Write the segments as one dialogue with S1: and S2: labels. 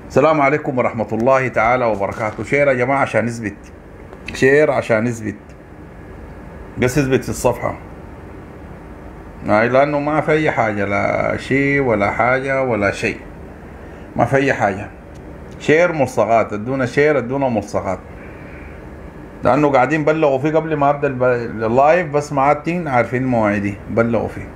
S1: السلام عليكم ورحمة الله تعالى وبركاته. شير يا جماعة عشان نثبت، شير عشان نثبت، بس اثبت في الصفحة. لأنه ما في أي حاجة، لا شيء ولا حاجة ولا شيء، ما في أي حاجة. شير ملصقات، ادونا شير، ادونا ملصقات، لأنه قاعدين بلغوا فيه قبل ما أبدأ اللايف، بس ما عارفين مواعيدي بلغوا فيه.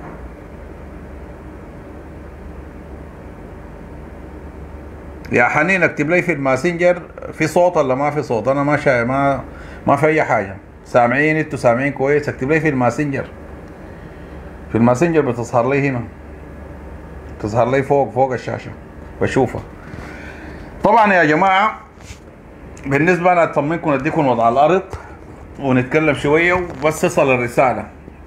S1: يا حنين اكتب لي في الماسنجر في صوت ولا ما في صوت؟ انا ما في اي حاجه. سامعين؟ انتوا سامعين كويس؟ اكتب لي في الماسنجر. في الماسنجر بتظهر لي هنا، تظهر لي فوق الشاشه بشوفها. طبعا يا جماعه بالنسبه انا اطمنكم، اديكم وضع الارض ونتكلم شويه وبس تصل الرساله.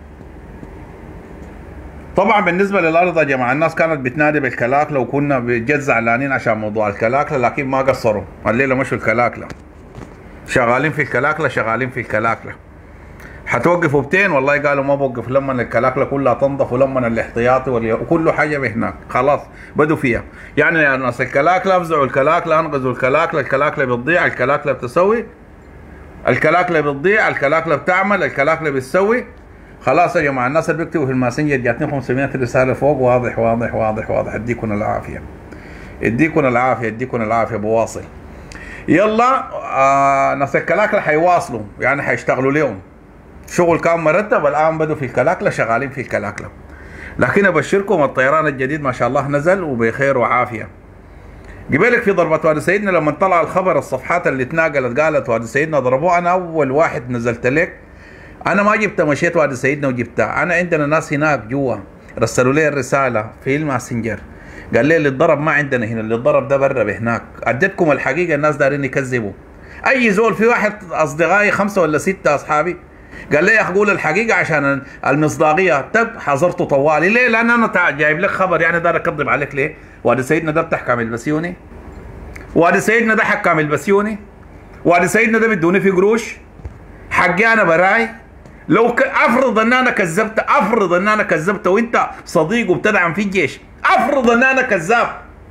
S1: طبعا بالنسبه للارض يا جماعه، الناس كانت بتنادي بالكلاكله وكنا بجد زعلانين عشان موضوع الكلاكله، لكن ما قصروا الليله، مشوا الكلاكله، شغالين في الكلاكله، شغالين في الكلاكله. حتوقفوا بتين؟ والله قالوا ما بوقف لما الكلاكله كلها تنضف ولما الاحتياطي وكل حاجه بهناك خلاص بدوا فيها. يعني يا ناس الكلاكله افزعوا الكلاكله، انقذوا الكلاكله، الكلاكله بتضيع، الكلاكله بتسوي، الكلاكله بتضيع، الكلاكله بتعمل، الكلاكله بتسوي. خلاص يا جماعه، الناس اللي بيكتبوا في الماسنجر جاتني 500 رساله فوق، واضح واضح واضح واضح. اديكم العافيه، اديكم العافيه، اديكم العافيه. بواصل. يلا ناس الكلاكله حيواصلوا، يعني حيشتغلوا اليوم شغل كان مرتب. الان بدوا في الكلاكله، شغالين في الكلاكله. لكن ابشركم الطيران الجديد ما شاء الله نزل وبخير وعافيه. قبلك في ضربه وادي سيدنا لما طلع الخبر، الصفحات اللي اتناقلت قالت وادي سيدنا ضربوه، انا اول واحد نزلت لك. انا ما جبتها، مشيت وادي سيدنا وجبتها. انا عندنا ناس هناك جوا رسلوا لي الرساله في الماسنجر، قال لي اللي اتضرب ما عندنا هنا، اللي اتضرب ده برا بهناك. اديتكم الحقيقه، الناس دارين يكذبوا. اي زول، في واحد اصدقائي 5 ولا 6 اصحابي قال لي يا اخي قول الحقيقه عشان المصداقيه. حذرته طوالي. ليه؟ لان انا جايب لك خبر، يعني دار اكذب عليك ليه؟ وادي سيدنا ده بتاع كامل البسيوني، وادي سيدنا ده حق كامل البسيوني، وادي سيدنا ده بدوني في قروش، حقي انا براي. لو افرض ان انا كذبت، افرض ان انا كذبت وانت صديق وبتدعم في الجيش، افرض ان انا كذاب،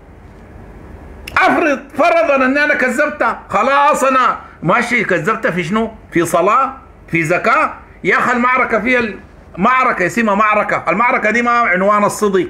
S1: افرض فرضا ان انا كذبت، خلاص انا ماشي. كذبت في شنو؟ في صلاه؟ في زكاه؟ يا اخي المعركه فيها معركه اسمها معركه، المعركه دي ما عنوان الصدق.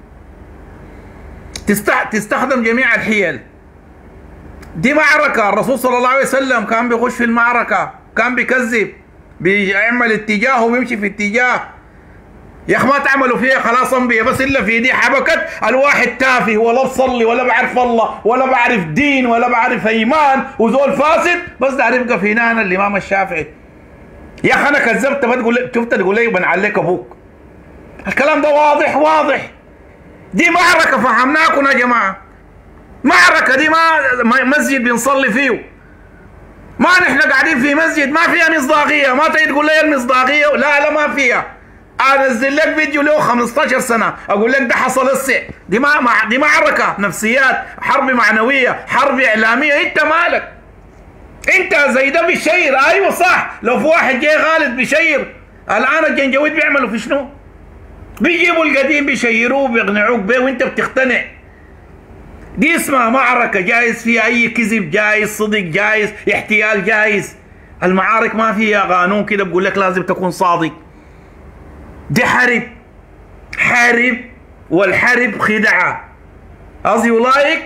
S1: تستخدم جميع الحيل. دي معركه، الرسول صلى الله عليه وسلم كان بيخش في المعركه، كان بيكذب، بيعمل اتجاه وبيمشي في اتجاه. يا اخي ما تعملوا فيها خلاص انبياء، بس الا في دي حبكت الواحد تافه، ولا بصلي ولا بعرف الله ولا بعرف دين ولا بعرف ايمان وزول فاسد، بس ده يبقى في نهنا الامام الشافعي. يا اخي انا كذبت، بتقول شفت تقول لي بنعليك ابوك. الكلام ده واضح واضح. دي معركه فهمناكم يا جماعه. معركه دي ما مسجد بنصلي فيه، ما نحن قاعدين في مسجد، ما فيها مصداقيه. ما تيجي تقول لي المصداقيه، لا ما فيها. انزل لك فيديو له 15 سنه اقول لك ده حصل هسه. دي معركه نفسيات، حرب معنويه، حرب اعلاميه. انت مالك؟ انت زي ده بيشير. ايوه صح، لو في واحد جاي غالط بيشير. الان الجنجويد بيعملوا في شنو؟ بيجيبوا القديم بيشيروه بيقنعوك بيه وانت بتقتنع. دي اسمها معركة، جايز فيها أي كذب، جايز صدق، جايز احتيال، جايز. المعارك ما فيها قانون كده بقول لك لازم تكون صادق. دي حرب، والحرب خدعة. as you like.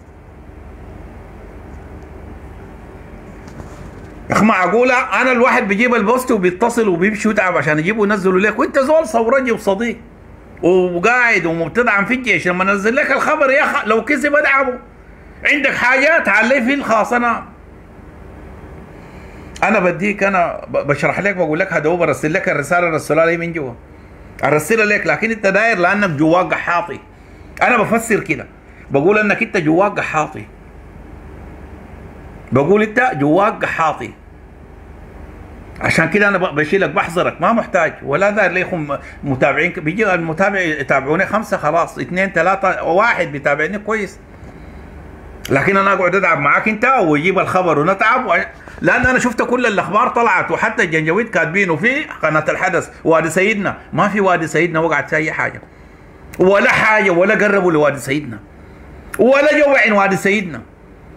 S1: يا اخي معقولة انا الواحد بيجيب البوست وبيتصل وبيمشي ويتعب عشان يجيبوا ينزلوا لك، وانت زول ثورجي وصديق وقاعد ومبتدعم في الجيش. لما انزل لك الخبر يا اخي لو كذب ادعمه. عندك حاجه تعلي في الخاص. انا بديك، انا بشرح لك، بقول لك هذا هو، برسل لك الرساله، رسلها لي من جوا، ارسلها لك. لكن انت داير لانك جواك قحاطي. انا بفسر كده، بقول انك انت جواك قحاطي، بقول انت جواك قحاطي. عشان كده انا بشيلك، بحظرك، ما محتاج ولا داير ليكم متابعين. بيجي المتابع يتابعوني 5 خلاص، 2 3 1 بيتابعني كويس. لكن انا اقعد ادعب معاك انت ويجيب الخبر ونتعب لان انا شفت كل الاخبار طلعت، وحتى الجنجويد كاتبينه في قناه الحدث. وادي سيدنا ما في وادي سيدنا وقعت في اي حاجه ولا حاجه، ولا قربوا لوادي سيدنا ولا جو عين وادي سيدنا.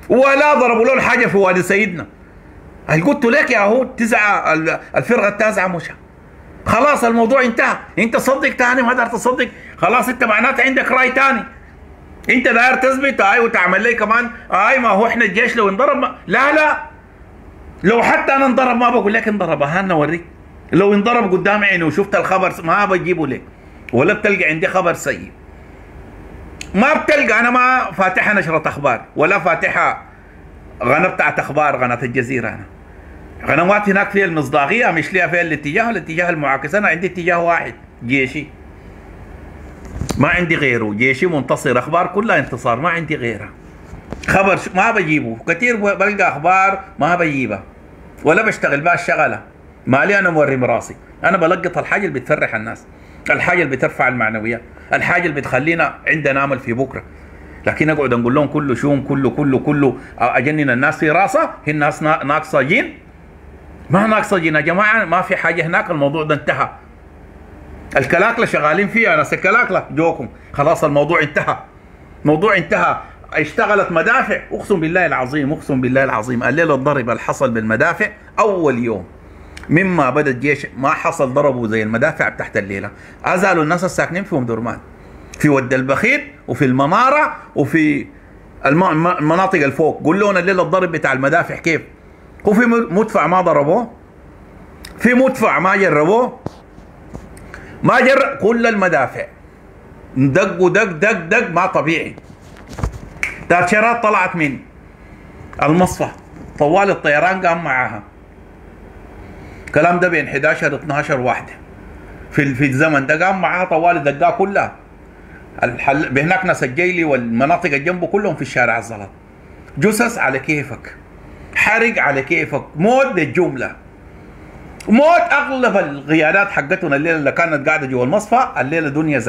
S1: ولا ضربوا له حاجه في وادي سيدنا. قلت لك يا هو الفرقه التاسعه مشى، خلاص الموضوع انتهى. انت صدق تاني ما تقدر تصدق، خلاص انت معناته عندك راي تاني، انت داير تثبت وتعمل لي كمان ما هو احنا الجيش لو انضرب لا لو حتى انا انضرب ما بقول لك انضرب، هانا اوريك. لو انضرب قدام عيني وشفت الخبر ما بجيبه لك، ولا بتلقى عندي خبر سيء، ما بتلقى. انا ما فاتحه نشره اخبار ولا فاتحه قناه بتاعت اخبار، قناه الجزيره. انا قنوات هناك فيها المصداقيه، مش ليها فيها الاتجاه المعاكس. انا عندي اتجاه واحد، جيشي، ما عندي غيره. جيشي منتصر، اخبار كلها انتصار، ما عندي غيرها. خبر ما بجيبه كثير، بلقى اخبار ما بجيبها ولا بشتغل بها الشغله، مالي انا موري راسي. انا بلقط الحاجه اللي بتفرح الناس، الحاجه اللي بترفع المعنويات، الحاجه اللي بتخلينا عندنا امل في بكره. لكن اقعد نقول لهم كله شوم، كله اجنن الناس في راسها. هي الناس ناقصه جين؟ ما ناقصه جين يا جماعه، ما في حاجه هناك. الموضوع ده انتهى. الكلاكله شغالين فيها، ناس الكلاكله جوكم، خلاص الموضوع انتهى. الموضوع انتهى. اشتغلت مدافع، اقسم بالله العظيم الليله الضرب اللي حصل بالمدافع اول يوم مما بدا الجيش ما حصل ضربوا زي المدافع تحت الليله. ازالوا الناس الساكنين في ام درمان، في ود البخيت وفي المناره وفي المناطق الفوق. قول لنا الليله الضرب بتاع المدافع كيف؟ هو في مدفع ما ضربوه؟ في مدفع ما جربوه؟ ما جرب. كل المدافع دق ما طبيعي. تاشيرات طلعت من المصفى، طوال الطيران قام معاها. الكلام ده بين 11 12 واحده في الزمن ده، قام معاها طوال الدقات كلها. هناك ناس الجيلي والمناطق اللي جنبه كلهم في الشارع الزلط. جثث على كيفك، حرق على كيفك، موت بالجمله، موت. اغلب القيادات حقتنا الليله اللي كانت قاعده جوا المصفى الليله دنيا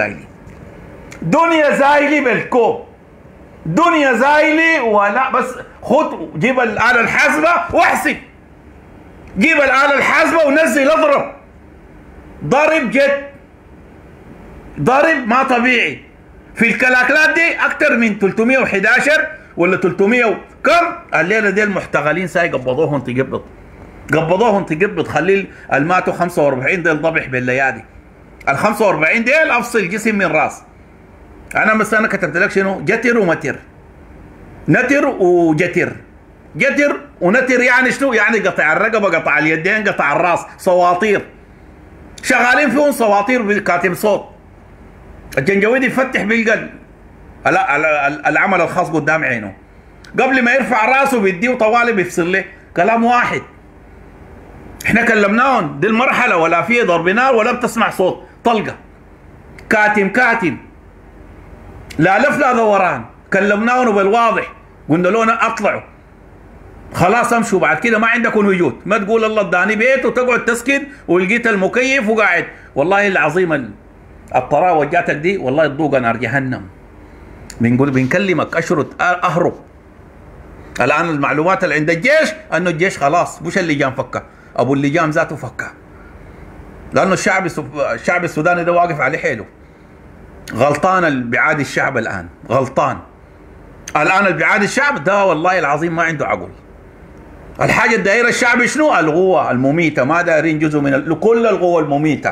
S1: زايلي بالكوب، دنيا زايلي. ولا بس خد جيب الآلة الحاسبة واحسب، جيب الآلة الحاسبة ونزل اضرب. ضرب جد، ضرب ما طبيعي. في الكلاكلات دي اكثر من 311 ولا 300 كم الليله دي المحتغلين ساي قبضوهم تقبض. خلي الماتوا 45 ديل ضبح بالليالي. ال 45 ديل افصل جسم من راس. انا مثلا كتبت لك شنو؟ جتر ومتر، نتر وجتر، جتر ونتر يعني شنو؟ يعني قطع الرقبه، قطع اليدين، قطع الراس، صواطير شغالين فيهم، صواطير كاتب صوت. الجنجويدي يفتح بيلقى العمل الخاص قدام عينه، قبل ما يرفع راسه بيديه طوالي بيفصل له كلام واحد. احنا كلمناهم دي المرحله ولا في ضرب نار ولا بتسمع صوت طلقه، كاتم لا لف لا دوران. كلمناهم بالواضح، قلنا لهم اطلعوا خلاص امشوا، بعد كده ما عندكم وجود. ما تقول الله اداني بيت وتقعد تسكت ولقيت المكيف وقاعد. والله العظيم الطراوه جاتك دي والله تذوق نار جهنم. بنكلمك اشرط اهرب. الان المعلومات اللي عند الجيش انه الجيش خلاص مش اللجان فكه، ابو اللجان ذاته فكه، لانه الشعب السوداني ده واقف عليه حيله. غلطان اللي بيعادي الشعب الان، غلطان الان اللي بيعادي الشعب ده والله العظيم ما عنده عقل. الحاجه الدائره الشعب شنو؟ القوه المميته، ما دايرين جزء من كل القوه المميته.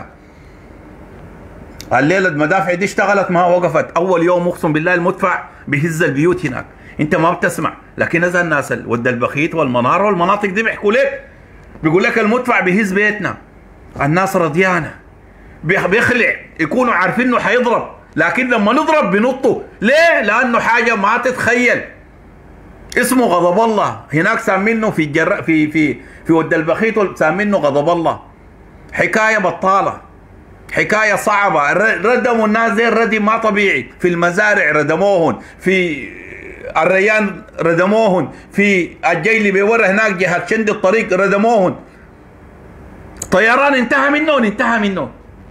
S1: الليله المدافع دي اشتغلت ما وقفت. اول يوم اقسم بالله المدفع بيهز البيوت هناك، انت ما بتسمع، لكن اذا الناس ود البخيت والمناره والمناطق دي بيحكوا لك، بيقول لك المدفع بيهز بيتنا. الناس رضيانه، بيخلع، يكونوا عارفين انه حيضرب، لكن لما نضرب بنطوا. ليه؟ لانه حاجه ما تتخيل، اسمه غضب الله. هناك سامينه في ود البخيت سامينه غضب الله. حكايه بطاله، حكايه صعبه. ردموا الناس دي ردم ما طبيعي. في المزارع ردموهن، في الريان ردموهن، في الجيلي بيورا هناك جهه شند الطريق ردموهن. طيران انتهى منه.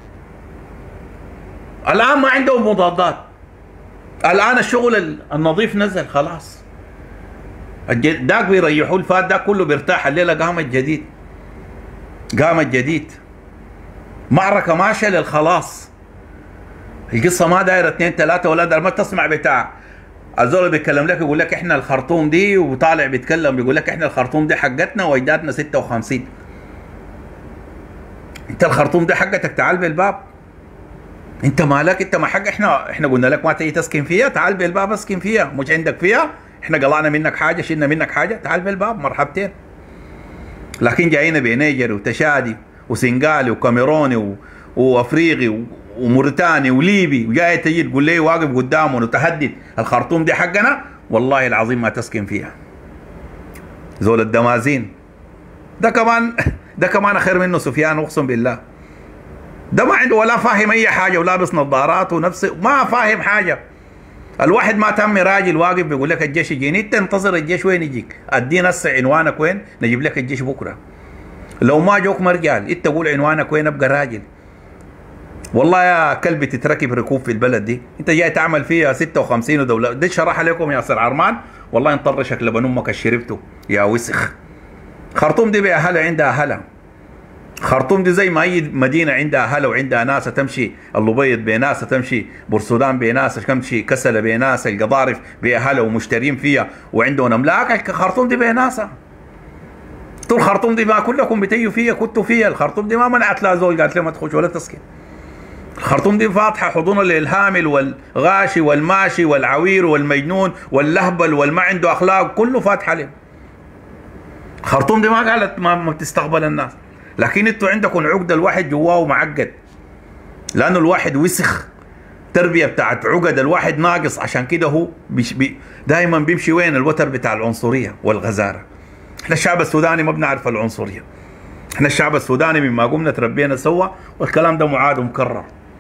S1: الان ما عندهم مضادات. الان الشغل النظيف نزل خلاص. داك بيريحوا، الفات داك كله بيرتاح. الليله قامت جديد. معركه ماشيه للخلاص. القصه ما دايره 2 3 ولا دايره. ما تسمع بتاع الزول اللي بيتكلم لك يقول لك احنا الخرطوم دي، وطالع بيتكلم بيقول لك احنا الخرطوم دي حقتنا واجدادنا 56. انت الخرطوم دي حقتك، تعال بالباب. انت مالك؟ انت ما حق. احنا قلنا لك ما تيجي تسكن فيها، تعال بالباب اسكن فيها. مش عندك فيها، احنا قلعنا منك حاجه، شلنا منك حاجه، تعال بالباب مرحبتين. لكن جايين بنيجر وتشادي وسنغالي وكاميروني وافريقي وموريتاني وليبي، وجاي تجي تقول لي واقف قدامه وتهدد الخرطوم دي حقنا، والله العظيم ما تسكن فيها. زول الدمازين ده كمان خير منه سفيان، اقسم بالله. ده ما عنده ولا فاهم اي حاجه، ولابس نظارات ونفسه ما فاهم حاجه. الواحد ما تم راجل واقف بيقول لك الجيش يجيني، انت انتظر الجيش وين يجيك؟ ادينا هسه عنوانك وين؟ نجيب لك الجيش بكره. لو ما جوك مرجال، انت قول عنوانك وين ابقى راجل. والله يا كلبي تتركب ركوب في البلد دي، انت جاي تعمل فيها 56 ودوله. دي شرح لكم ياسر عرمان، والله انطرشك لبن امك شربته يا وسخ. خرطوم دي باهلها، عندها اهلها. خرطوم دي زي ما اي مدينه عندها اهلها وعندها ناس، تمشي اللبيض بناس، تمشي بورسودان بناس، تمشي كسله بناس، القضارف باهلها ومشترين فيها وعندهم املاك. خرطوم دي بناسها. طول خرطوم دي ما كلكم بتيجوا فيها، كنتوا فيها. الخرطوم دي ما منعت لا زول قالت له ما تخش ولا تسكن. الخرطوم دي فاتحه حضونا للهامل والغاشي والماشي والعوير والمجنون واللهبل والما عنده اخلاق، كله فاتحه له. الخرطوم دي ما قالت ما بتستقبل الناس، لكن انتوا عندكم عقده، الواحد جواه معقد، لانه الواحد وسخ، تربيه بتاعت عقد، الواحد ناقص. عشان كده هو دائما بيمشي وين؟ الوتر بتاع العنصريه والغزاره. احنا الشعب السوداني ما بنعرف العنصريه. احنا الشعب السوداني مما قمنا تربينا سوا، والكلام ده معاد ومكرر.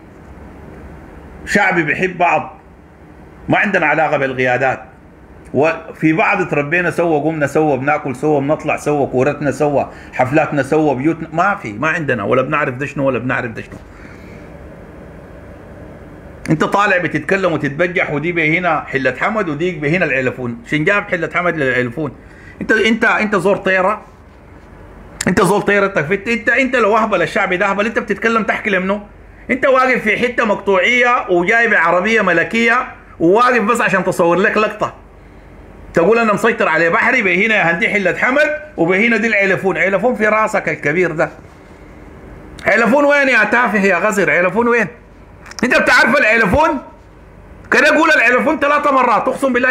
S1: شعبي بيحب بعض، ما عندنا علاقه بالقيادات. وفي بعض تربينا سوا، قمنا سوا، بناكل سوا، بنطلع سوا، كورتنا سوا، حفلاتنا سوا، بيوتنا ما عندنا، ولا بنعرف ده شنو ولا بنعرف ده شنو. انت طالع بتتكلم وتتبجح، ودي بهنا حله حمد وديك بهنا العلفون. شن جاب حله حمد للعلفون؟ انت زور طيره، انت زور طيرتك. انت لو اهبل الشعب ده اهبل، انت بتتكلم تحكي لمنه؟ انت واقف في حته مقطوعيه وجايب عربيه ملكيه وواقف بس عشان تصور لك لقطه، تقول انا مسيطر على بحري. بهنا هندي حله حمد وبهنا دي العلفون. علفون في راسك الكبير ده. علفون وين يا تافه يا غزر؟ علفون وين؟ انت بتعرف العلفون؟ كده قول العلفون 3 مرات، اقسم بالله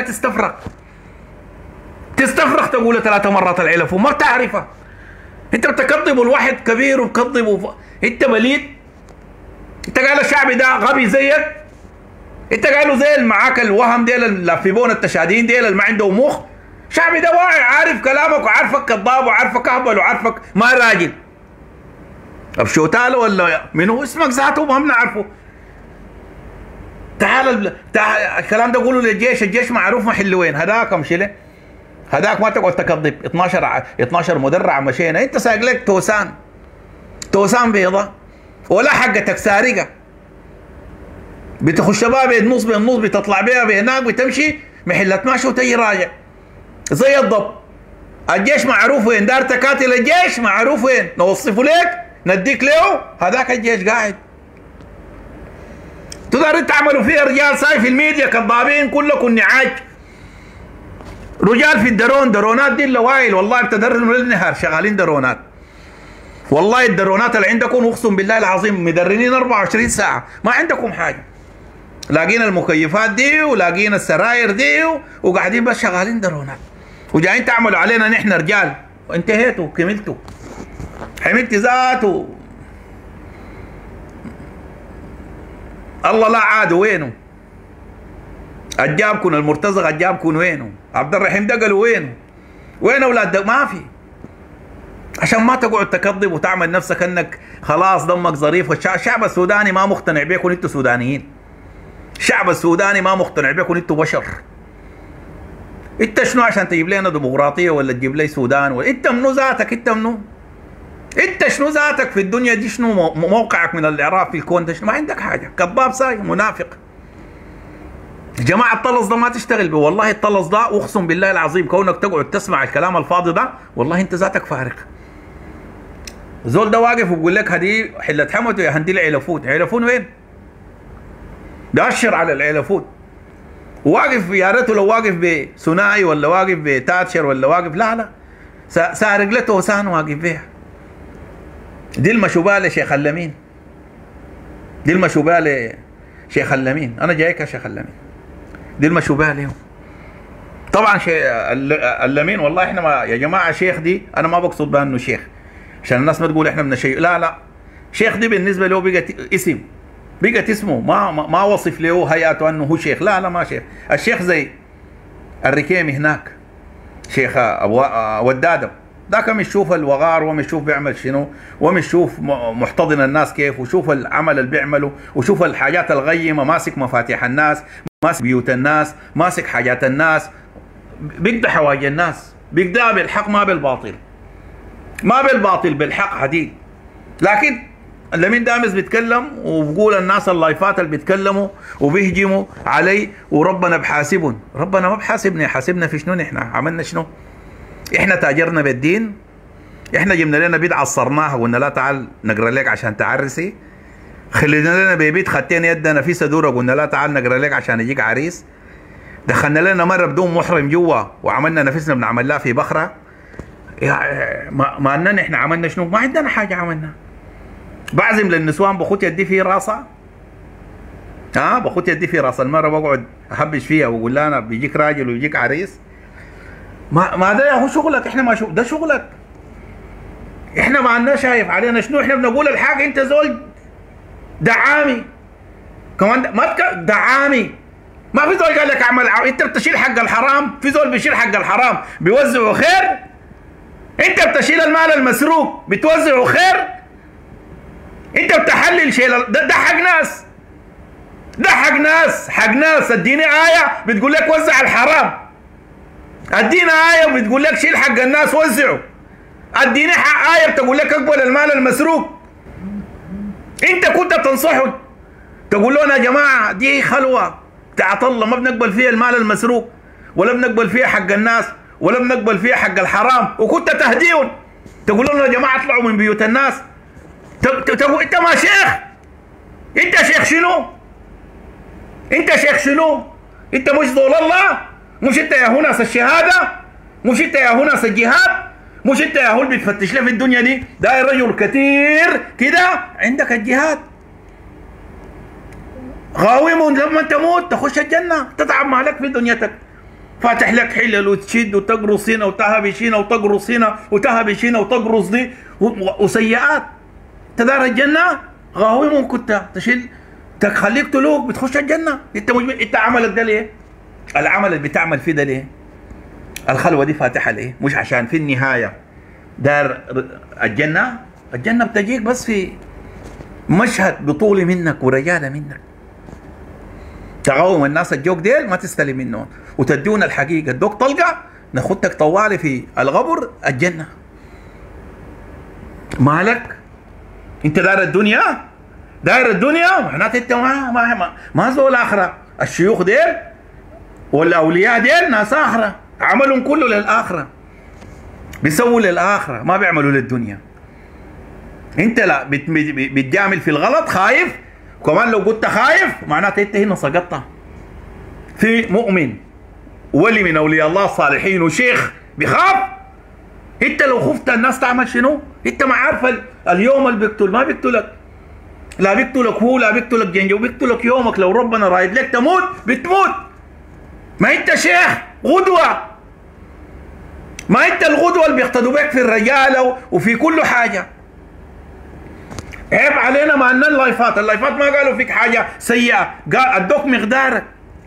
S1: تستفرغ تقول 3 مرات العلفون، ما بتعرفها. انت بتكذب الواحد كبير وبكذب انت بليد. انت قال الشعب ده غبي زيك؟ انت قالوا زي معاك الوهم ديل اللافبون التشادين ديل اللي ما عندهم مخ؟ الشعب ده واعي، عارف كلامك وعارفك كذاب وعارفك اهبل وعارفك ما راجل. ابشوتال ولا منو اسمك ذاته ما بنعرفه. تعال الكلام ده قولوا للجيش، الجيش معروف محل وين. هذاك امشي له، هذاك ما تقعد تكذب. 12 مدرع مشينا، انت سايق لك توسان بيضة ولا حقتك سارقه، بتخش بها بالنص بتطلع بها بهناك، بتمشي محلة ماشي وتجي راجع زي الضب. الجيش معروف وين، دار تكاتل الجيش معروف وين، نوصفه لك نديك له. هذاك الجيش قاعد تقدروا تعملوا فيها رجال صاير في الميديا كذابين كلكم نعاج. رجال في درونات دي اللوايل، والله بتدرنوا للنهار شغالين درونات. والله الدرونات اللي عندكم اقسم بالله العظيم مدرنين 24 ساعه، ما عندكم حاجه. لاقين المكيفات دي ولاقين السراير دي وقاعدين بس شغالين درونات، وجايين تعملوا علينا نحن رجال. انتهيتوا كملتوا، حملت ذاته. الله لا عاد وينه؟ اجابكم المرتزق، اجابكم وينه؟ عبد الرحيم دقل وين اولاد؟ ما في. عشان ما تقعد تكذب وتعمل نفسك انك خلاص دمك ظريف. الشعب السوداني ما مقتنع بيكم انتوا سودانيين. الشعب السوداني ما مقتنع بيكم انتوا بشر. انت شنو عشان تجيب لنا ديمقراطيه ولا تجيب لي سودان؟ ولا انت منو ذاتك؟ انت منو؟ انت شنو ذاتك في الدنيا دي؟ شنو موقعك من الاعراب في الكون ده؟ شنو؟ ما عندك حاجه، كذاب ساي منافق. جماعة الطلس ده ما تشتغل به، والله الطلس ده اقسم بالله العظيم كونك تقعد تسمع الكلام الفاضي ده والله انت ذاتك فارق. زول ده واقف وبيقول لك هدي حلة حمد يا هندي العلفون. علفون وين؟ بأشر على العلفون. واقف يا ريته لو واقف بثنائي ولا واقف بتاتشر ولا واقف، لا لا، سارق له توسان واقف بيها. دي المشوبة لشيخ اللمين، دي المشوبة لشيخ اللمين. انا جايك يا شيخ اللمين، دي المشوبة لهم. طبعا شيخ اللمين والله احنا ما يا جماعه شيخ دي انا ما بقصد بها انه شيخ عشان الناس ما تقول احنا من شيء، لا لا، شيخ دي بالنسبه له بقت اسم، بقت اسمه، ما وصف له هيئته انه هو شيخ، لا لا ما شيخ. الشيخ زي الركيمي هناك، شيخ ودادم، ذاك مش شوف الوغار ومش شوف بيعمل شنو ومش شوف محتضن الناس كيف، وشوف العمل اللي بيعمله، وشوف الحاجات الغيمه، ماسك مفاتيح الناس، ماسك بيوت الناس، ماسك حاجات الناس، بيقضي حوايج الناس، بيقضيها بالحق ما بالباطل، ما بالباطل، بالحق حديد. لكن اللمين دامس بيتكلم وبقول الناس اللايفات اللي بيتكلموا وبيهجموا علي وربنا بحاسبهم. ربنا ما بحاسبنا، حاسبنا في شنو؟ نحن عملنا شنو؟ احنا تاجرنا بالدين؟ احنا جبنا لنا بدعه عصرناها وقلنا لا تعال نقرا لك عشان تعرسي؟ خلينا لنا ببيت خدتين يدنا في صدوره قلنا لا تعال نقرا لك عشان يجيك عريس؟ دخلنا لنا مره بدون محرم جوا وعملنا نفسنا بنعمل لها في بخره؟ ما اننا احنا عملنا شنو؟ ما عندنا حاجه عملنا. بعزم للنسوان بخوت يدي في راسها، بخوت يدي في راس المره، بقعد احبش فيها واقول لها انا بيجيك راجل ويجيك عريس. ما ده هو شغلك، احنا ما ده شغلك، احنا ما عندنا شايف علينا شنو، احنا بنقول الحق. انت زول دعامي كمان، ما دعامي، ما في زول قال لك اعمل انت بتشيل حق الحرام، في زول بيشيل حق الحرام بيوزعه خير، انت بتشيل المال المسروق بتوزعه خير، انت بتحلل شيء ده حق ناس، ده حق ناس، حق ناس. اديني آية بتقول لك وزع الحرام، ادينا آية بتقول لك شيل حق الناس وزعه، اديني آية بتقول لك اقبل المال المسروق. انت كنت تنصحه تقول لهم يا جماعة دي خلوة بتاعت الله، ما بنقبل فيها المال المسروق، ولا بنقبل فيها حق الناس، ولا بنقبل فيها حق الحرام، وكنت تهديهم تقول لهم يا جماعة اطلعوا من بيوت الناس. انت ما شيخ، انت شيخ شنو؟ انت شيخ شنو؟ انت مش ذول الله؟ مش انت يا هو ناس الشهاده؟ مش انت يا هو ناس الجهاد؟ مش انت يا هو اللي بتفتش له في الدنيا دي؟ داير رجل كثير كده عندك الجهاد، غاوم لما تموت تخش الجنه، تتعب مالك في دنيتك، فاتح لك حلل وتشد وتقرص هنا وتهبش هنا وتقرص هنا وتهبش هنا وتقرص دي وسيئات. تدار الجنه غاوم كنت تشيل تخليك تلوك بتخش الجنه. انت عملك ده ليه؟ العمل اللي بتعمل فيه ده ليه؟ الخلوه دي فاتحه ليه؟ مش عشان في النهايه دار الجنه؟ الجنه بتجيك بس في مشهد بطولي منك ورجاله منك. تقاوم الناس الجوك ديل ما تستلم منهم وتدون الحقيقه، ادوك طلقه ناخدك طوالي في الغبر الجنه. مالك؟ انت داير الدنيا؟ داير الدنيا معناته انت ما زول اخره. الشيوخ ديل والاولياء ديل ناس اخره، عملهم كله للاخره، بيسووا للاخره ما بيعملوا للدنيا. انت لا بتجامل في الغلط خايف، كمان لو قلت خايف معناته انت هنا سقطت. في مؤمن ولي من اولياء الله الصالحين وشيخ بيخاف؟ انت لو خفت الناس تعمل شنو؟ انت ما عارف اليوم اللي بيقتل ما بيقتلك، لا بيقتلك هو لا بيقتلك جنجو، بيقتلك يومك. لو ربنا رايد لك تموت بتموت. ما انت شيخ غدوة، ما انت الغدوة اللي بيقتدوا بك في الرجالة وفي كل حاجة. عيب علينا ما عندنا اللايفات ما قالوا فيك حاجة سيئة، قال ادوك مقدارك،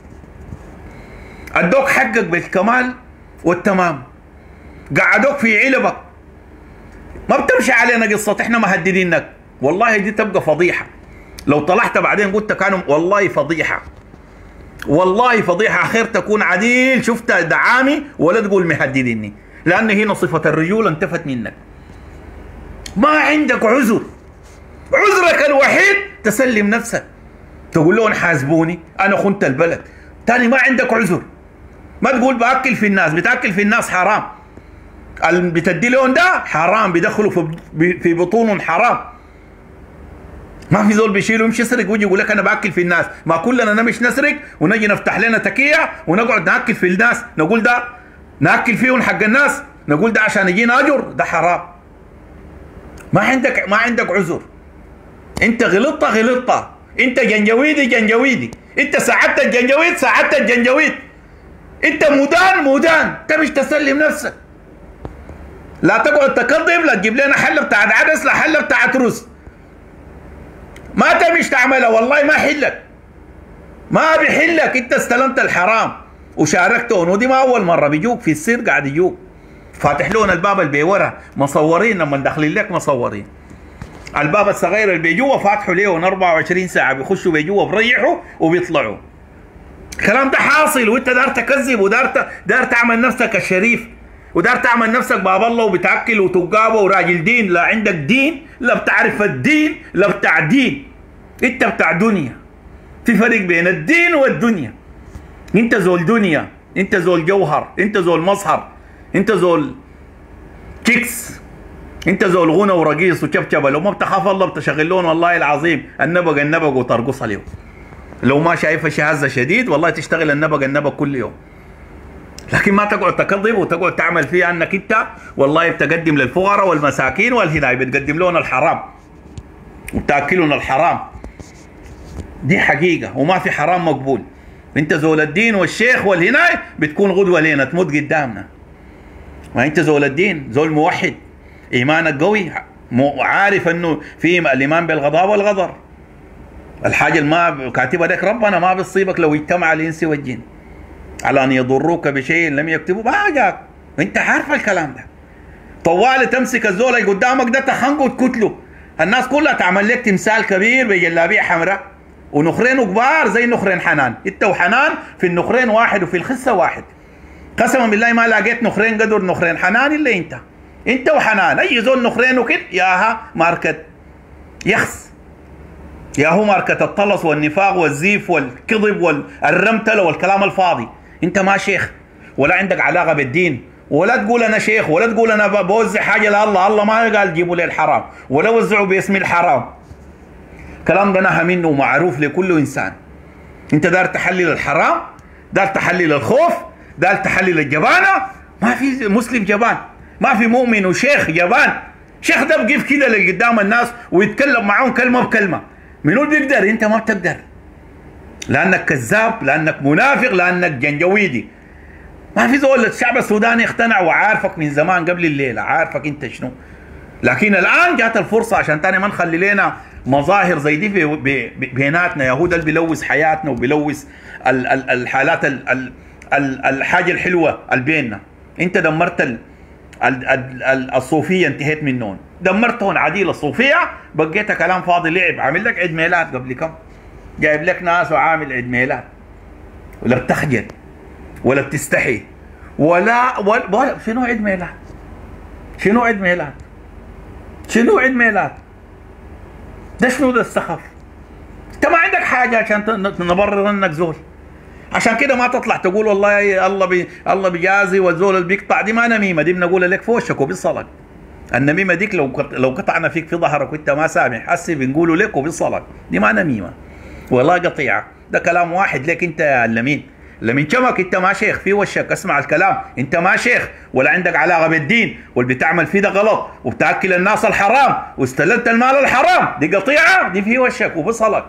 S1: ادوك حقك بالكمال والتمام، قعدوك في علبك. ما بتمشي علينا قصة احنا مهددينك، والله دي تبقى فضيحة. لو طلعت بعدين قلت كانوا والله فضيحة، والله فضيحة. خير تكون عديل شفت دعامي ولا تقول مهدديني، لأن هنا صفة الرجولة انتفت منك. ما عندك عذر، عذرك الوحيد تسلم نفسك، تقول لهم حاسبوني أنا خنت البلد. تاني ما عندك عذر، ما تقول بأكل في الناس، بتأكل في الناس حرام، اللي بتدي لهم ده حرام، بيدخلوا في بطونهم حرام. ما في زول بيشيله يمشي يسرق ويجي يقول لك انا باكل في الناس. ما كلنا نمشي نسرق ونجي نفتح لنا تكيه ونقعد ناكل في الناس، نقول ده ناكل فيهم حق الناس، نقول ده عشان يجينا اجر، ده حرام. ما عندك عذر. انت غلطت، انت جنجويدي، انت ساعدت الجنجويد، انت مودان، انت مش تسلم نفسك. لا تقعد تكذب، لا تجيب لنا حله بتاعت عدس، لا حله بتاعت رز. ما تمش تعملها، والله ما حلك، ما بيحلك. انت استلمت الحرام وشاركتهم، ودي ما اول مره بيجوك في السر، قاعد يجوك فاتح لهم الباب اللي بيورا مصورين، لما داخلين لك مصورين. الباب الصغير اللي بيجوا فاتحوا ليهم 24 ساعه، بيخشوا بيجوا بريحوا وبيطلعوا. الكلام ده حاصل، وانت دار تكذب ودار تعمل نفسك الشريف، ودار تعمل نفسك باب الله وبتاكل وتقابه وراجل دين. لا عندك دين، لا بتعرف الدين، لا بتاع دين، انت بتاع دنيا. في فرق بين الدين والدنيا. انت زول دنيا، انت زول جوهر، انت زول مظهر، انت زول كيكس، انت زول غنى ورقيص وشبشبه. لو ما بتخاف الله بتشغل لهم والله العظيم النبق وترقص اليوم. لو ما شايفه شهازه شديد والله تشتغل النبق كل يوم. لكن ما تقعد تكذب وتقعد تعمل فيها انك انت والله بتقدم للفقراء والمساكين والهناي، بتقدم لهم الحرام وبتاكلون الحرام. دي حقيقه، وما في حرام مقبول. انت زول الدين والشيخ والهناي بتكون غدوه لنا تموت قدامنا. ما انت زول الدين، زول موحد، ايمانك قوي، عارف انه في الايمان بالقضاء والقدر. الحاجه اللي ما كاتبها لك ربنا ما بتصيبك لو اجتمع الانس والجن على ان يضروك بشيء لم يكتبوا، ما جاك. انت عارف الكلام ده. طوال تمسك الزول اللي قدامك ده تخنقه وتكتله. الناس كلها تعمل لك تمثال كبير بجلابيه حمراء ونخرين كبار زي نخرين حنان. انت وحنان في النخرين واحد وفي الخسه واحد. قسما بالله ما لقيت نخرين قدر نخرين حنان الا انت وحنان. اي زول نخرين وكده ياها ماركه يخس، يا هو ماركه الطلس والنفاق والزيف والكذب والرمتله والكلام الفاضي. انت ما شيخ ولا عندك علاقه بالدين، ولا تقول انا شيخ، ولا تقول انا بوزع حاجه لله. الله ما قال جيبوا لي الحرام ولا وزعوا باسم الحرام. كلام ده نهى منه ومعروف لكل انسان. انت دار تحلل الحرام، دار تحلل الخوف، دار تحلل الجبانه. ما في مسلم جبان، ما في مؤمن وشيخ جبان. شيخ ده بقيف كده اللي قدام الناس ويتكلم معاهم كلمه بكلمه. منو بيقدر؟ انت ما بتقدر، لانك كذاب، لانك منافق، لانك جنجويدي. ما في زول. الشعب السوداني اقتنع وعارفك من زمان قبل الليله، عارفك انت شنو. لكن الان جات الفرصه عشان تاني ما نخلي لنا مظاهر زي دي بيناتنا. يهود اللي بيلوث حياتنا وبيلوث الحالات الحاجه الحلوه اللي بيننا. انت دمرت الصوفيه، انتهيت منهم، دمرتهم. عديل الصوفيه بقيتها كلام فاضي لعب. عامل لك عيد ميلاد قبل كم، جايب لك ناس وعامل عيد ميلاد، ولا بتخجل ولا بتستحي ولا شنو عيد ميلاد؟ شنو عيد ميلاد؟ شنو عيد ميلاد؟ ده شنو ده السخف؟ انت ما عندك حاجه عشان نبرر انك زول. عشان كده ما تطلع تقول والله الله بيجازي والزول اللي بيقطع. دي ما نميمه، دي بنقولها لك في وشك وبالصلاه. النميمه ديك لو قطعنا فيك في ظهرك وانت ما سامح هسه بنقوله لك وبالصلاه. دي ما نميمه والله قطيعه. ده كلام واحد لك انت يا اللمين. لمن شمك انت ما شيخ في وشك، اسمع الكلام. انت ما شيخ ولا عندك علاقه بالدين، واللي بتعمل فيه ده غلط، وبتاكل الناس الحرام واستلمت المال الحرام. دي قطيعه، دي في وشك وبصلك.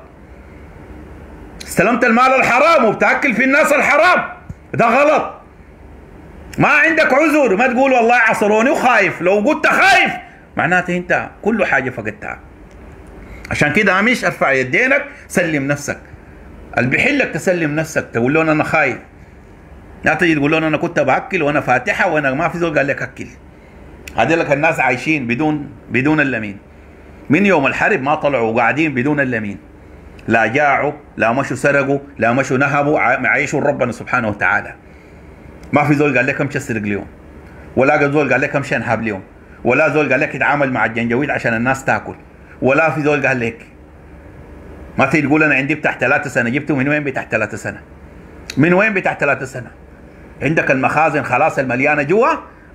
S1: استلمت المال الحرام وبتاكل في الناس الحرام، ده غلط. ما عندك عذر. ما تقول والله عصروني وخايف. لو قلت خايف معناته انت كل حاجه فقدتها. عشان كده مش ارفع يدينك، سلم نفسك. اللي بيحلك تسلم نفسك، تقول لهم انا خايف. لا تجي تقول لهم انا كنت باكل وانا فاتحه وانا ما في زول قال لك اكل. هذولك الناس عايشين بدون اللمين. من يوم الحرب ما طلعوا وقاعدين بدون اللمين. لا جاعوا، لا مشوا سرقوا، لا مشوا نهبوا، عايشوا ربنا سبحانه وتعالى. ما في زول قال لك امشي اسرق اليوم، ولا زول قال لك امشي انهب اليوم، ولا زول قال لك اتعامل مع الجنجويد عشان الناس تاكل، ولا في زول قال لك. ما تيجي تقول انا عندي بتاع 3 سنه. جبته من وين بتاع 3 سنه؟ من وين بتاع 3 سنه؟ عندك المخازن خلاص المليانه جوا.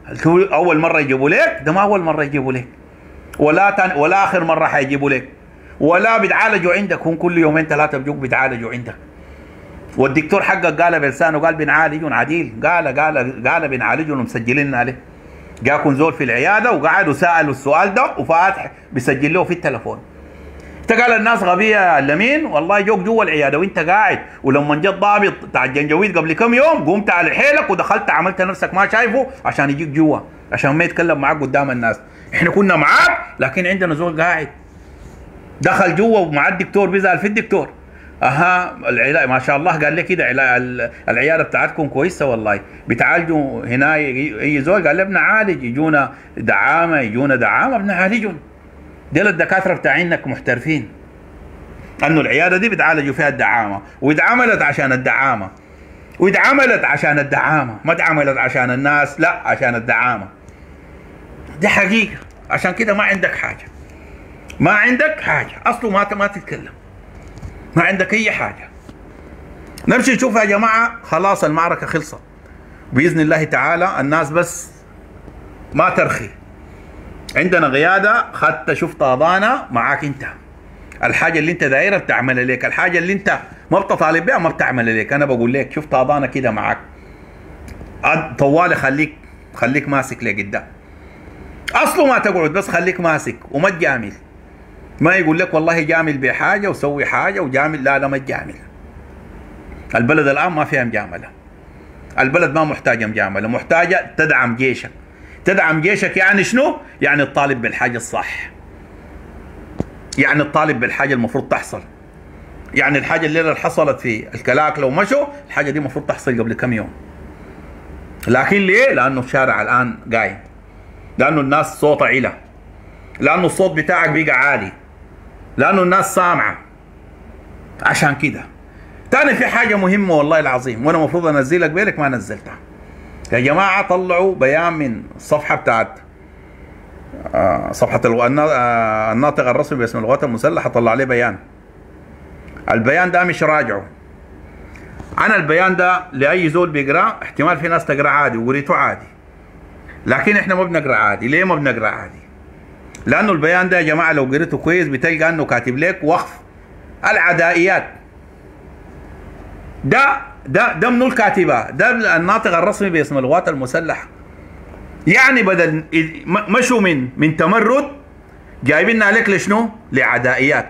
S1: اول مره يجيبوا لك، ده ما اول مره يجيبوا لك، ولا اخر مره حيجيبوا لك، ولا بيتعالجوا عندك، هم كل يومين ثلاثه بيجوك بيتعالجوا عندك. والدكتور حقك قال بلسانه قال بنعالجهم عديل، قال بنعالجهم ومسجلين عليه. جاكم زول في العياده وقعدوا سالوا السؤال ده وفاتح بيسجل له في التليفون. انت قال الناس غبيه يا لمين؟ والله جوك جوا العياده وانت قاعد، ولما جت ضابط بتاع الجنجويد قبل كم يوم قمت على حيلك ودخلت عملت نفسك ما شايفه عشان يجيك جوا، عشان ما يتكلم معاك قدام الناس. احنا كنا معاك لكن عندنا زول قاعد دخل جوا ومع الدكتور بيزعل في الدكتور. العلاج ما شاء الله قال لي كده العياده بتاعتكم كويسه والله بتعالجوا هنا. اي زول قال لي بنعالج، يجونا دعامه بنعالجهم. ديل الدكاتره بتاعينك محترفين انه العياده دي بتعالجوا فيها الدعامه، واتعملت عشان الدعامه، ما اتعملت عشان الناس، لا عشان الدعامه. دي حقيقه. عشان كده ما عندك حاجه اصله ما تتكلم، ما عندك اي حاجه. نمشي نشوف يا جماعه. خلاص المعركه خلصت باذن الله تعالى. الناس بس ما ترخي. عندنا قياده خدت شفت اضانا معاك. انت الحاجه اللي انت دايرها بتعمل لك، الحاجه اللي انت ما بتطالب بها ما بتعمل لك. انا بقول لك شفت اضانا كده معاك طوالي. خليك ماسك لقدام. اصله ما تقعد بس خليك ماسك وما تجامل. ما يقول لك والله جامل بحاجه وسوي حاجه وجامل، لا ما تجامل. البلد الان ما فيها مجامله. البلد ما محتاجه مجامله، محتاجه تدعم جيشك. تدعم جيشك يعني شنو؟ يعني الطالب بالحاجه الصح، يعني الطالب بالحاجه المفروض تحصل. يعني الحاجه اللي حصلت في الكلاك لو مشوا، الحاجه دي المفروض تحصل قبل كم يوم. لكن ليه؟ لانه الشارع الان قايم، لانه الناس صوتها علا، لانه الصوت بتاعك بقى عالي، لانه الناس سامعه. عشان كده تاني في حاجه مهمه والله العظيم، وانا المفروض انزلك بالك ما نزلتها. يا جماعه طلعوا بيان من الصفحه بتاعت صفحه الناطق الرسمي باسم القوات المسلحه، طلع عليه بيان. البيان ده مش راجعه. انا البيان ده لاي زول بيقراه، احتمال في ناس تقرا عادي وقريته عادي، لكن احنا ما بنقرا عادي. ليه ما بنقرا عادي؟ لانه البيان ده يا جماعه لو قريته كويس بتلقى انه كاتب لك وقف العدائيات. ده منو الكاتبه؟ ده الناطق الرسمي باسم القوات المسلحه. يعني بدل مشوا من تمرد جايبين عليك لشنو؟ لعدائيات.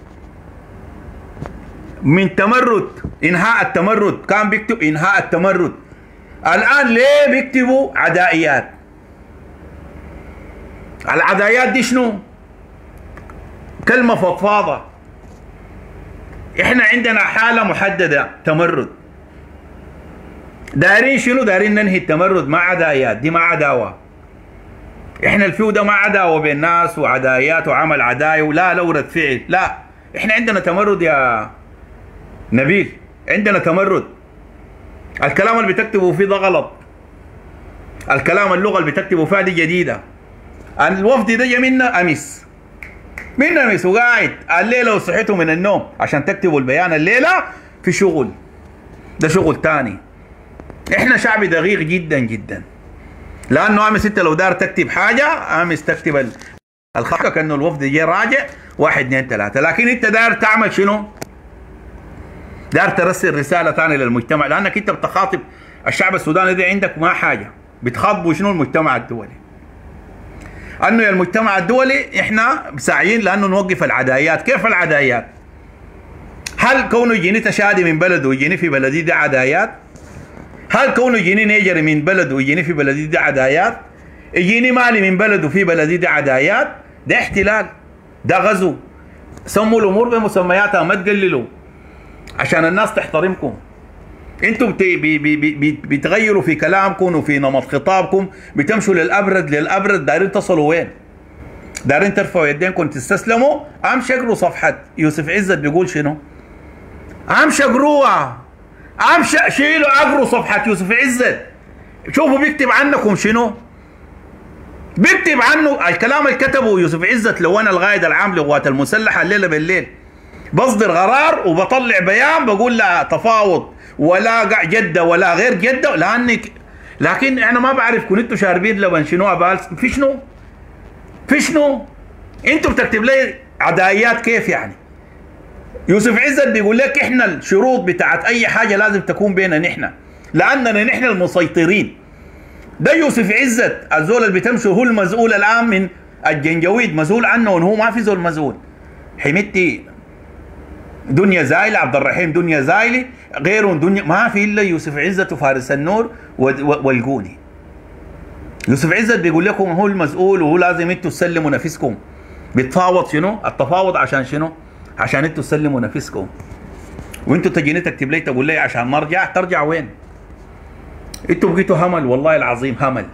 S1: من تمرد، انهاء التمرد، كان بيكتب انهاء التمرد، الان ليه بيكتبوا عدائيات؟ العدائيات دي شنو؟ كلمه فضفاضه. احنا عندنا حاله محدده تمرد، دارين شنو؟ دارين ننهي التمرد، ما عدايات. دي ما عداوه. احنا الفيو ده ما عداوه بين الناس وعدايات وعمل عدايا ولا ورد فعل، لا. احنا عندنا تمرد يا نبيل، عندنا تمرد. الكلام اللي بتكتبوا فيه ده غلط. الكلام اللغه اللي بتكتبوا فيها دي جديده. الوفد ده جا منا امس وقاعد الليله وصحيتوا من النوم عشان تكتبوا البيان الليله في شغل. ده شغل تاني. احنا شعب دقيق جدا جدا. لانه امس انت لو دار تكتب حاجه، امس تكتب الخطه كانه الوفد جاي راجع 1 2 3، لكن انت دار تعمل شنو؟ دار ترسل رساله ثانيه للمجتمع، لانك انت بتخاطب الشعب السوداني ده. عندك ما حاجه بتخاطبوا شنو؟ المجتمع الدولي. انه يا المجتمع الدولي احنا ساعيين لانه نوقف العدايات. كيف العدايات؟ هل كونه يجيني تشادي من بلده ويجيني في بلدي دي عدايات؟ هل كونه يجيني نيجري من بلده ويجيني في بلدي دي عدايات؟ يجيني مالي من بلده في بلدي دي عدايات؟ ده احتلال، ده غزو. سموا الامور بمسمياتها، ما تقللوا عشان الناس تحترمكم. انتم بتغيروا في كلامكم وفي نمط خطابكم، بتمشوا للابرد. دايرين تصلوا وين؟ دايرين ترفعوا يدينكم تستسلموا؟ امشي اقروا صفحه يوسف عزت بيقول شنو؟ امشي اقروها، امشي شيلوا اقروا صفحه يوسف عزت، شوفوا بيكتب عنكم شنو؟ بيكتب عنه الكلام اللي كتبه يوسف عزت. لو انا القائد العام للقوات المسلحه الليله بالليل بصدر قرار وبطلع بيان بقول لا تفاوض ولا جده ولا غير جده، لكن انا ما بعرفكم انتوا شاربين لبن شنو ابال في شنو؟ انتوا بتكتب لي عدايات كيف يعني؟ يوسف عزت بيقول لك احنا الشروط بتاعت اي حاجه لازم تكون بيننا نحن، لاننا نحن المسيطرين. ده يوسف عزت الزول اللي بتمشي هو المسؤول الان من الجنجويد، مسؤول عنه وهو ما في زول مسؤول. حميدتي دنيا زايله، عبد الرحيم دنيا زايله، غيرهم دنيا، ما في الا يوسف عزت وفارس النور والقوني. يوسف عزت بيقول لكم هو المسؤول وهو لازم انتوا تسلموا نفسكم. بتفاوض شنو؟ التفاوض عشان شنو؟ عشان انتوا تسلموا نفسكم. وانتوا تجيني تكتب لي تقول لي عشان نرجع، ترجع وين؟ انتوا بقيتوا همل، والله العظيم همل.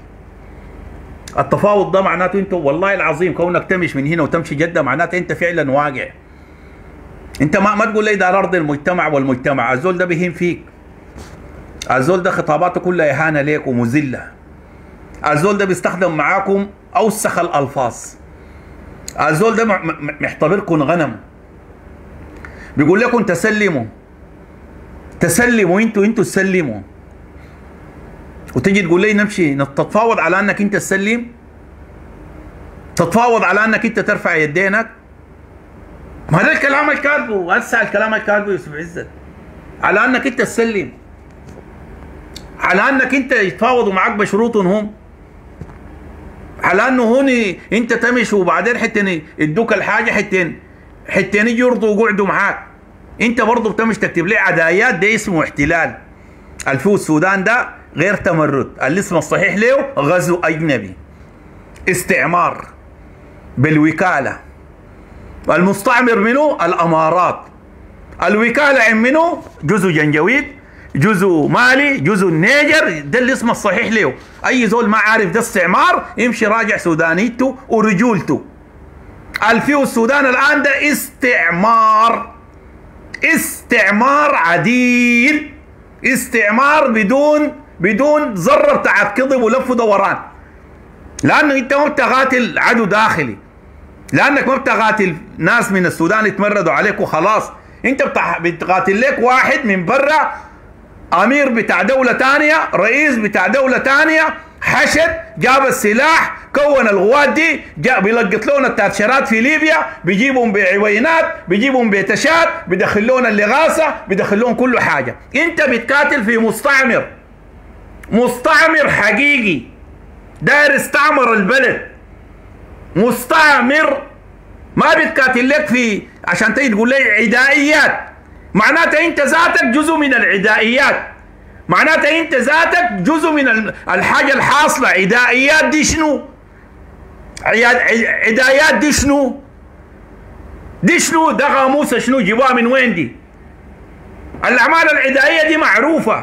S1: التفاوض ده معناته انتوا والله العظيم كونك تمشي من هنا وتمشي جده معناته انت فعلا واقع. انت ما تقول لي ده ارض المجتمع والمجتمع، الزول ده بيهين فيك. الزول ده خطاباته كلها اهانه ليك ومذله. الزول ده بيستخدم معاكم اوسخ الالفاظ. الزول ده محتبركم غنم. بيقول لكم تسلموا انتوا تسلموا، وتجي تقول لي نمشي نتفاوض على انك انت تسلم، تتفاوض على انك انت ترفع يدينك. ما ده الكلام اللي كاتبه هسه، الكلام اللي كاتبه يوسف عزت على انك انت تسلم، على انك انت يتفاوضوا معك بشروطهم هم، على انه هون انت تمشي وبعدين حتى يدوك الحاجه حتى يجي يرضوا ويقعدوا معاك. انت برضه بتمشي تكتب لي عدايات، ده اسمه احتلال. الفو السودان ده غير تمرد، الاسم الصحيح له غزو اجنبي، استعمار بالوكاله. المستعمر منه الامارات، الوكاله منه جزء جنجويد، جزء مالي، جزء النيجر. ده الاسم الصحيح له. اي زول ما عارف ده استعمار يمشي راجع سودانيته ورجولته. الفيو السودان الان ده استعمار عديل، استعمار بدون ذره بتاعت كذب ولف ودوران. لانه انت ما بتقاتل عدو داخلي، لانك ما بتقاتل ناس من السودان يتمردوا عليك وخلاص. انت بتقاتل لك واحد من برا، امير بتاع دوله ثانيه، رئيس بتاع دوله ثانيه، حشد جاب السلاح، كون الغوات دي، بيلقط لهم التاتشيرات في ليبيا، بيجيبهم بعوينات، بيجيبهم بتشات، بيدخل لهم اللغاصه، بيدخل لهم كل حاجه. انت بتقاتل في مستعمر حقيقي داير استعمر البلد، مستعمر. ما بتقاتل لك في عشان تيجي تقول لي عدائيات، معناتها انت ذاتك جزء من العدائيات، معناتها انت ذاتك جزء من الحاجه الحاصله. عدائيات دي شنو؟ عدايات دي شنو؟ ده قاموسه شنو؟ جيبوها من وين دي؟ الاعمال العدائيه دي معروفه،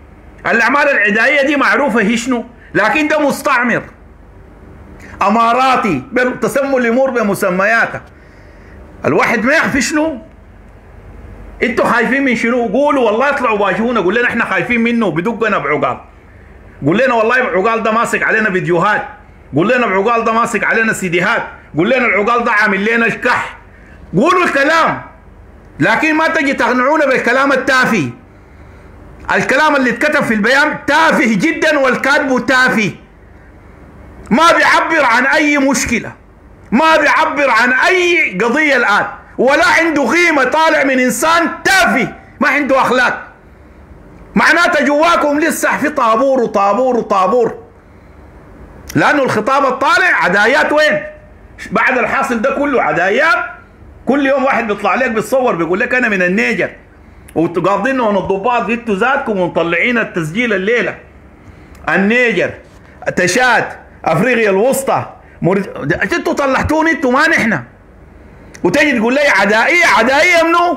S1: هي شنو؟ لكن ده مستعمر اماراتي تسموا الامور بمسمياتها. الواحد ما يعرف شنو. انتوا خايفين من شنو؟ قولوا والله، اطلعوا واجهونا، قول لنا احنا خايفين منه، بدقنا بعقال. قول لنا والله بعقال ده ماسك علينا فيديوهات، قول لنا بعقال ده ماسك علينا سيديهات، قول لنا العقال ده عامل لنا الكح. قولوا الكلام، لكن ما تجي تقنعونا بالكلام التافه. الكلام اللي اتكتب في البيان تافه جدا، والكاتبه تافه، ما بيعبر عن اي مشكله، ما بيعبر عن اي قضيه الان، ولا عنده قيمه. طالع من انسان تافه ما عنده اخلاق. معناته جواكم لسه في طابور وطابور وطابور، لانه الخطاب الطالع عدايات. وين بعد الحاصل ده كله؟ عدايات. كل يوم واحد بيطلع لك بيتصور بيقول لك انا من النيجر، وقاضينهم الضباط جبتوا ذاتكم ومطلعين التسجيل الليله. النيجر، تشاد، افريقيا الوسطى، انتوا طلعتوني انتوا ما نحن. وتجي تقول لي عدائيه منو؟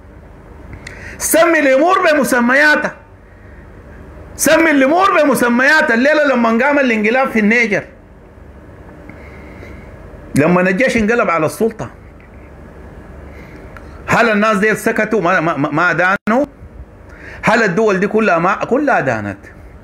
S1: سمي الامور بمسمياتها، سمي الامور بمسمياتها. الليله لما قام الانقلاب في النيجر، لما الجيش انقلب على السلطه، هل الناس دي سكتوا ما دانوا؟ هل الدول دي كلها دانت؟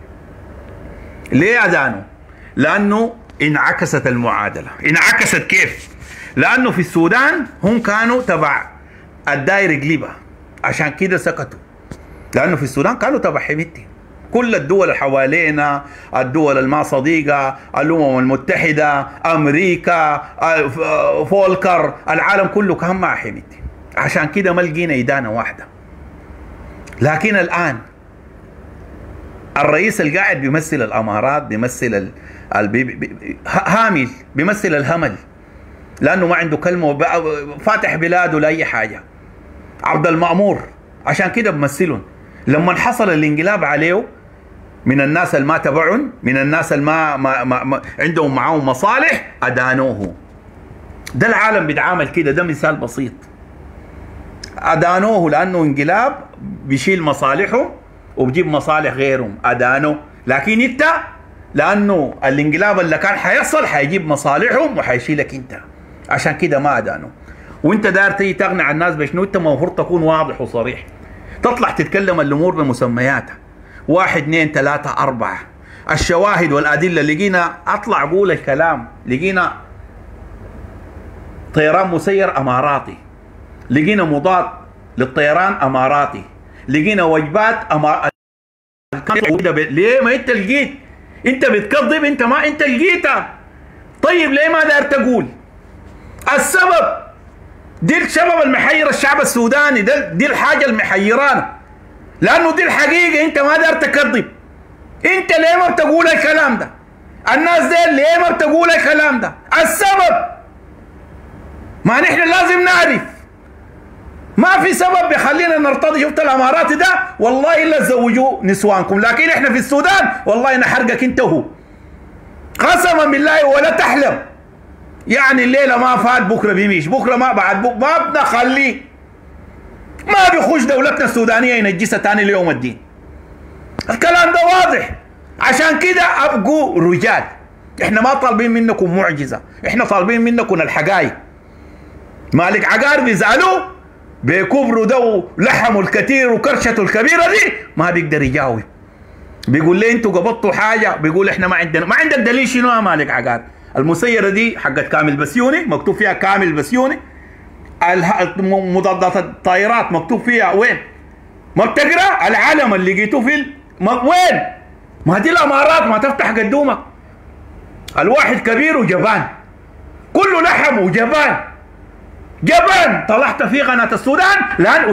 S1: ليه دانوا؟ لانه انعكست المعادله. انعكست كيف؟ لانه في السودان هم كانوا تبع الداير قليبه، عشان كده سكتوا. لانه في السودان كانوا تبع حميدتي، كل الدول اللي حوالينا، الدول الما صديقة، الأمم المتحدة، أمريكا، فولكر، العالم كله كان مع حميدتي. عشان كده ما لقينا إدانة واحدة. لكن الآن الرئيس القاعد بيمثل الأمارات، بيمثل هامل، بيمثل الهمل، لأنه ما عنده كلمة، فاتح بلاده لأي حاجة. عبد المأمور عشان كده بمثلهم. لما حصل الانقلاب عليه من الناس اللي ما تبعهم، من الناس اللي ما عندهم معاهم مصالح، أدانوه. ده العالم بيتعامل كده، ده مثال بسيط. أدانوه لأنه انقلاب بيشيل مصالحهم وبجيب مصالح غيرهم، أدانوه. لكن أنت لأنه الانقلاب اللي كان حيصل حيجيب مصالحهم وحيشيلك أنت، عشان كده ما أدانوه. وأنت داير تيجي تقنع الناس بشنو؟ أنت المفروض تكون واضح وصريح، تطلع تتكلم الأمور بمسمياتها، 1 2 3 4. الشواهد والأدلة لقينا، أطلع قول الكلام. لقينا طيران مسير أماراتي، لقينا مضاد للطيران أماراتي، لقينا وجبات ليه؟ ما انت لقيت، انت بتكذب، انت ما انت لقيتها. طيب ليه ما داير تقول السبب؟ دي السبب المحير الشعب السوداني، دي الحاجة المحيرانا، لأنه دي الحقيقة. انت ما داير تكذب. انت ليه ما بتقول الكلام ده؟ الناس دي ليه ما بتقول الكلام ده؟ السبب ما نحن لازم نعرف. ما في سبب بيخلينا نرتضي. شفت الاماراتي ده والله الا تزوجوا نسوانكم، لكن احنا في السودان والله نحرقك انت وهو، قسما بالله ولا تحلم. يعني الليله ما فات بكره بيميش، بكره ما بعد بكره ما بنخليه، ما بيخش دولتنا السودانيه ينجسها ثاني ليوم الدين. الكلام ده واضح. عشان كده ابقوا رجال. احنا ما طالبين منكم معجزه، احنا طالبين منكم الحقائق. مالك عقار بيزعلوا بكبروا ده ولحموا الكثير وكرشته الكبيره دي، ما بيقدر يجاوب. بيقول لي انتوا قبضتوا حاجه، بيقول احنا ما عندنا. ما عندك دليل شنو يا مالك عقار؟ المسيره دي حقت كامل بسيوني، مكتوب فيها كامل بسيوني. مضادات الطائرات مكتوب فيها وين؟ ما بتقرا العلم اللي لقيتوه في وين؟ ما دي الامارات، ما تفتح قدومك. الواحد كبير وجبان، كله لحم وجبان، جبان. طلعت في قناة السودان لأن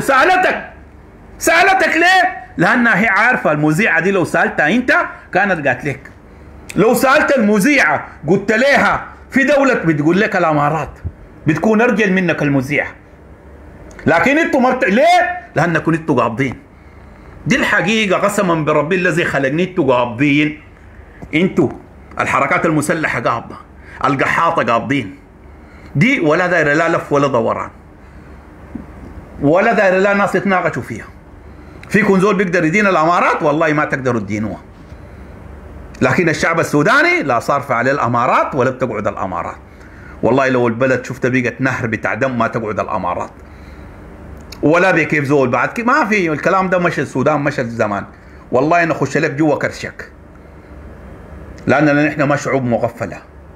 S1: سألتك ليه؟ لأنها هي عارفة المذيعة دي لو سألتها أنت كانت قالت لك. لو سألت المذيعة قلت لها في دولة بتقول لك الأمارات، بتكون أرجل منك المذيعة. لكن أنتوا ليه؟ لأنكم أنتوا قابضين. دي الحقيقة قسما بربي الذي خلقني، أنتوا قابضين. أنتوا الحركات المسلحة قابضة، القحاطة قابضين. دي ولا دايره لا لف ولا دوران، ولا دايره لا ناس يتناقشوا فيها. فيكم زول بيقدر يدين الامارات؟ والله ما تقدروا تدينوها. لكن الشعب السوداني لا صارف عليه الامارات ولا بتقعد الامارات. والله لو البلد شفت بقت نهر بتاع دم ما تقعد الامارات. ولا بكيف زول بعد ما في الكلام ده. مشى السودان، مشى الزمان. والله نخش لك جوا كرشك، لاننا نحن ما شعوب مغفله،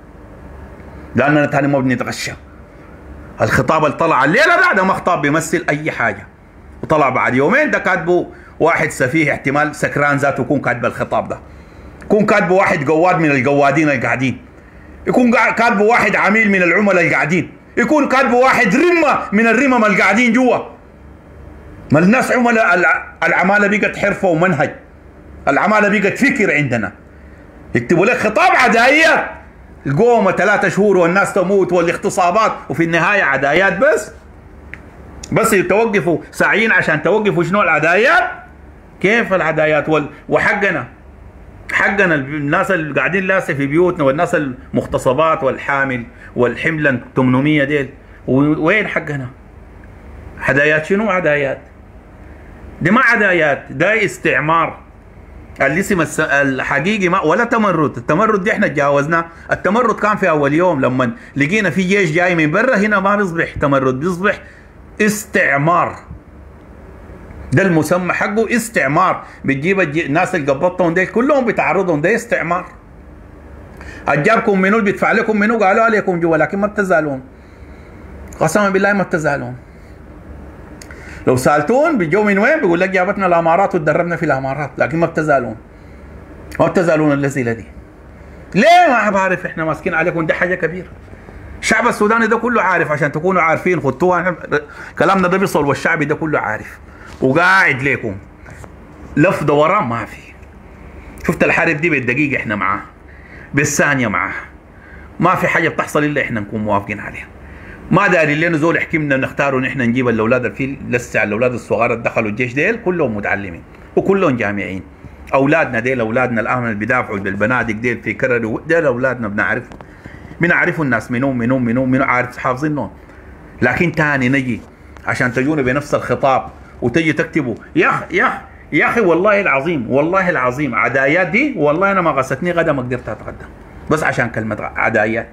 S1: لاننا تاني ما بنتغشى. الخطاب اللي طلع الليله ده ما خطاب بيمثل اي حاجه، وطلع بعد يومين ده كاتبه واحد سفيه، احتمال سكران ذاته يكون كاتب الخطاب ده، يكون كاتبه واحد قواد من القوادين القاعدين، يكون كاتبه واحد عميل من العملاء القاعدين، يكون كاتبه واحد رمه من الرمم القاعدين جوا. ما الناس عملاء، العماله بقت حرفه ومنهج، العماله بقت فكر عندنا. يكتبوا لك خطاب عدايات، القومة 3 شهور والناس تموت والاغتصابات، وفي النهاية عدايات بس توقفوا ساعيين عشان توقفوا شنو العدايات؟ كيف العدايات؟ وحقنا الناس اللي قاعدين لاسه في بيوتنا، والناس المغتصبات والحامل والحمل 800 ديل، وين حقنا؟ عدايات شنو عدايات؟ دي ما عدايات، ده استعمار. الاسم الحقيقي ما ولا تمرد. التمرد دي احنا تجاوزناه. التمرد كان في اول يوم لما لقينا في جيش جاي من برا، هنا ما بيصبح تمرد، بيصبح استعمار. ده المسمى حقه استعمار. بتجيب الناس اللي قبضتهم دي كلهم بتعرضهم، ده استعمار. اجابكم منو اللي بيدفع لكم منو؟ قالوا عليكم جوا، لكن ما بتزالون، قسما بالله ما بتزالون. لو سالتون بيجوا من وين؟ بيقول لك جابتنا الامارات وتدربنا في الامارات، لكن ما بتزالون. ما بتزالون الذي دي. ليه ما بعرف؟ احنا ماسكين عليكم، دي حاجه كبيره. الشعب السوداني ده كله عارف، عشان تكونوا عارفين خدوها، كلامنا ده بيصل والشعب ده كله عارف وقاعد ليكم. لف دوران ما في. شفت الحرب دي بالدقيقه احنا معاه، بالثانيه معاه، ما في حاجه بتحصل الا احنا نكون موافقين عليها. ما داري لنا زول حكمنا نختاروا نحن نجيب الاولاد الفيل، لسه الاولاد الصغار دخلوا الجيش ديل كلهم متعلمين وكلهم جامعين. اولادنا ديل، اولادنا الان اللي بيدافعوا بالبنادق ديل في كرر ديل اولادنا بنعرفوا الناس منهم عارف حافظينهم. لكن تاني نجي عشان تجونا بنفس الخطاب وتجي تكتبوا يا اخي والله العظيم عدايات دي والله انا ما غستني غدا ما قدرت اتغدى بس عشان كلمه عدايات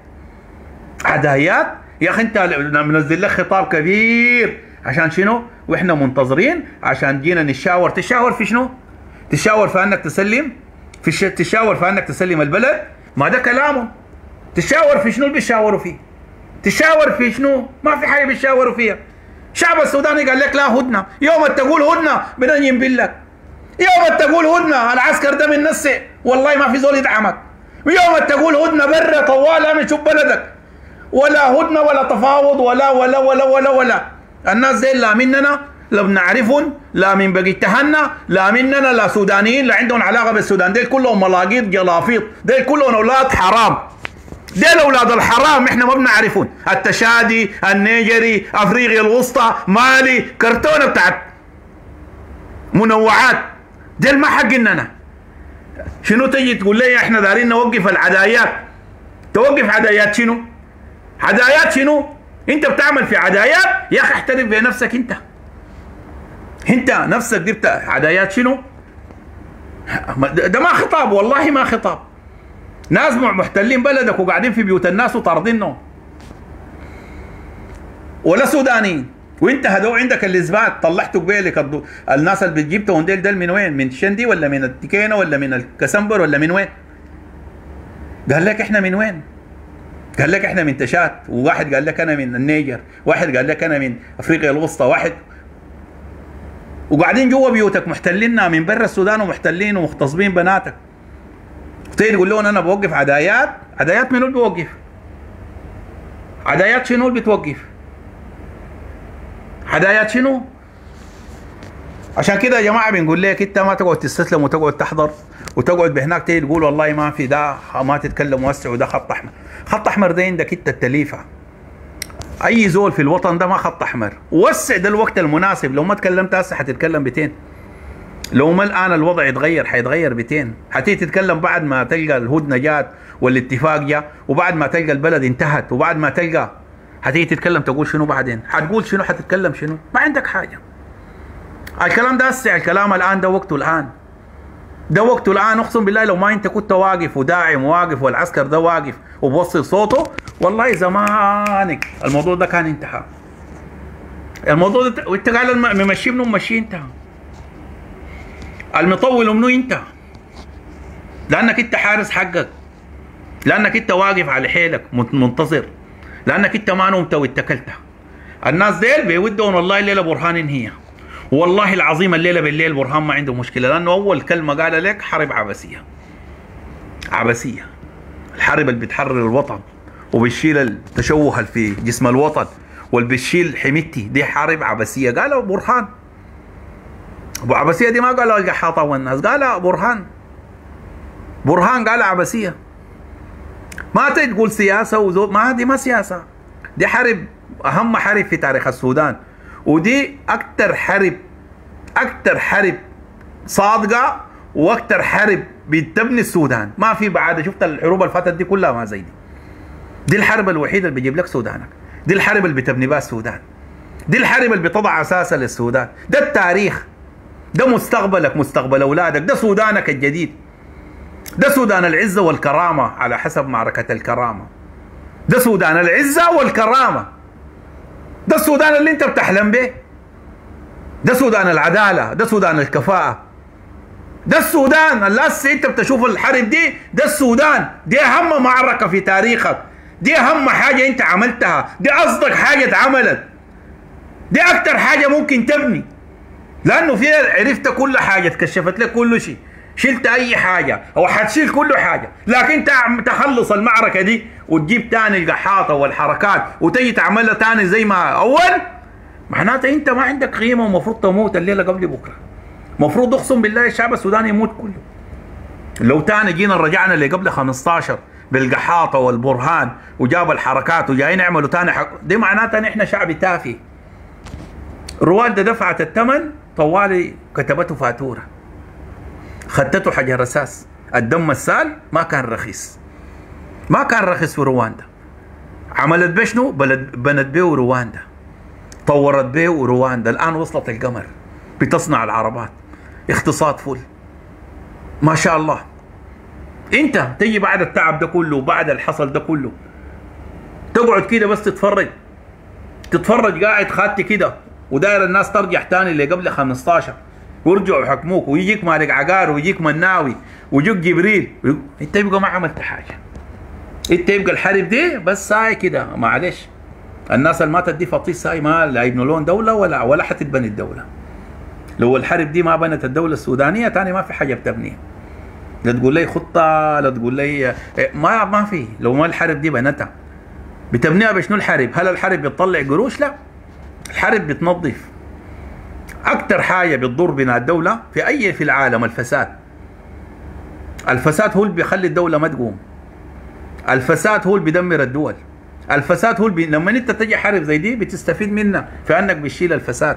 S1: يا اخي. انت منزل لك خطاب كبير عشان شنو؟ واحنا منتظرين عشان جينا نتشاور. تشاور في شنو؟ تشاور في انك تسلم تشاور في انك تسلم البلد؟ ما ده كلامه. تشاور في شنو اللي بيشاوروا فيه؟ تشاور في شنو؟ ما في حاجه بيشاوروا فيها. الشعب السوداني قال لك لا هدنه، يوم تقول هدنه بدنا بالله، يوم تقول هدنه العسكر ده من نسع والله ما في زول يدعمك، ويوم تقول هدنه برا طوال امن شوف بلدك، ولا هدنه ولا تفاوض ولا ولا ولا ولا ولا. الناس زي لا مننا لا بنعرفهم، لا من بقي تهنا، لا مننا لا سودانيين لا عندهم علاقه بالسودان. ديل كلهم ملاقيط جلافيط، ديل كلهم اولاد حرام، ديل اولاد الحرام احنا ما بنعرفهم. التشادي، النيجري، افريقيا الوسطى، مالي، كرتونه بتاعت منوعات، ديل ما حقننا. شنو تجي تقول لي احنا دارين نوقف العدايات؟ توقف عدايات شنو؟ عدايات شنو؟ انت بتعمل في عدايات يا اخي احترف بنفسك. انت نفسك جبت عدايات شنو؟ ده ما خطاب، والله ما خطاب. ناس محتلين بلدك وقاعدين في بيوت الناس وطاردينهم، ولا سودانيين، وانت هدو عندك الاثبات طلعتوا قبيلك. الناس اللي بتجيبتهم ديل من وين؟ من شندي ولا من التكينه ولا من الكسنبر ولا من وين؟ قال لك احنا من وين؟ قال لك احنا من تشات، وواحد قال لك انا من النيجر، واحد قال لك انا من افريقيا الوسطى، واحد. وقاعدين جوا بيوتك محتليننا من برا السودان ومحتلين ومغتصبين بناتك. تيجي تقول لهم انا بوقف عدايات؟ عدايات منو اللي بيوقف؟ عدايات شنو اللي بتوقف؟ عدايات شنو؟ عشان كده يا جماعه بنقول لك انت ما تقعد تستسلم وتقعد تحضر وتقعد بهناك تيجي تقول والله ما في ده، ما تتكلم وسع وده خط احمر. خط احمر ده عندك انت التليفه. اي زول في الوطن ده ما خط احمر. وسع ده الوقت المناسب. لو ما تكلمت هسه حتتكلم بتين. لو ما الان الوضع يتغير حيتغير بتين. حتيجي تتكلم بعد ما تلقى الهدنه جات والاتفاق جاء، وبعد ما تلقى البلد انتهت، وبعد ما تلقى حتيجي تتكلم تقول شنو بعدين؟ حتقول شنو؟ حتتكلم شنو؟ ما عندك حاجه. الكلام ده هسه الكلام الان ده وقته الان. ده وقته الان. اقسم بالله لو ما انت كنت واقف وداعم واقف والعسكر ده واقف وبوصل صوته والله زمانك الموضوع ده كان انتهى. الموضوع ده وانت قاعد ممشي منه ممشي انت. المطول منه انت. لانك انت حارس حقك. لانك انت واقف على حيلك منتظر. لانك انت ما نمت واتكلت. الناس ديل بيودون والله الليله برهان هي. والله العظيم الليله بالليل برهان ما عنده مشكله، لانه اول كلمه قالها لك حرب عبثيه. عبثيه. الحرب اللي بتحرر الوطن وبتشيل التشوه في جسم الوطن واللي بتشيل حميتي دي حرب عبثيه، قالها برهان. ابو عبثيه دي ما قالها القحاطه والناس، قالها برهان. برهان قالها عبثيه. ما تقول سياسه وزود، ما دي ما سياسه. دي حرب، اهم حرب في تاريخ السودان، ودي اكتر حرب صادقه واكتر حرب بتبني السودان. ما في بعد. شفت الحروب اللي فاتت دي كلها ما زي دي. دي الحرب الوحيده اللي بيجيب لك سودانك. دي الحرب اللي بتبني بها السودان. دي الحرب اللي بتضع اساسها للسودان. ده التاريخ. ده مستقبلك، مستقبل اولادك. ده سودانك الجديد. ده سودان العزه والكرامه على حسب معركه الكرامه. ده سودان العزه والكرامه. ده السودان اللي انت بتحلم به. ده سودان العداله، ده سودان الكفاءه. ده السودان اللي هسه انت بتشوف الحرب دي. ده السودان. دي اهم معركه في تاريخك. دي اهم حاجه انت عملتها. دي اصدق حاجه اتعملت. دي اكتر حاجه ممكن تبني، لانه فيها عرفت كل حاجه، اتكشفت لك كل شيء. شلت اي حاجه او حتشيل كل حاجه، لكن تخلص المعركه دي وتجيب تاني القحاطه والحركات وتجي تعملها تاني زي ما اول، معناته انت ما عندك قيمه ومفروض تموت الليله قبل بكره. مفروض اقسم بالله الشعب السوداني يموت كله. لو تاني جينا رجعنا اللي قبل 15 بالقحاطه والبرهان وجاب الحركات وجايين يعملوا تاني دي معناتها نحن شعب تافه. رواندا دفعت الثمن طوالي كتبته فاتوره، خدته حجر اساس. الدم السال ما كان رخيص، ما كان رخيص في رواندا. عملت بشنو؟ بنت بيه رواندا، طورت بيه رواندا، الان وصلت القمر، بتصنع العربات، اقتصاد فل ما شاء الله. انت تجي بعد التعب ده كله وبعد الحصل ده كله تقعد كده بس تتفرج قاعد خاتي كده وداير الناس ترجع تاني اللي قبل 15 ويرجعوا يحكموك ويجيك مالك عقار ويجيك مناوي ويجيك جبريل، انت يبقى ما عملت حاجه. انت يبقى الحرب دي بس ساي كده، معلش الناس اللي ماتت دي فطيس ساي، ما لا يبنوا لهم دوله ولا حتتبني الدوله. لو الحرب دي ما بنت الدوله السودانيه تاني ما في حاجه بتبنيها. لا تقول لي خطه، لا تقول لي ما في. لو ما الحرب دي بنتها بتبنيها بشنو الحرب؟ هل الحرب بتطلع قروش؟ لا، الحرب بتنظف. اكثر حاجه بتضر بناء الدوله في العالم الفساد. الفساد هو اللي بيخلي الدوله ما تقوم. الفساد هو اللي بيدمر الدول. الفساد هو اللي لما انت تجي حرب زي دي بتستفيد منها في انك بتشيل الفساد،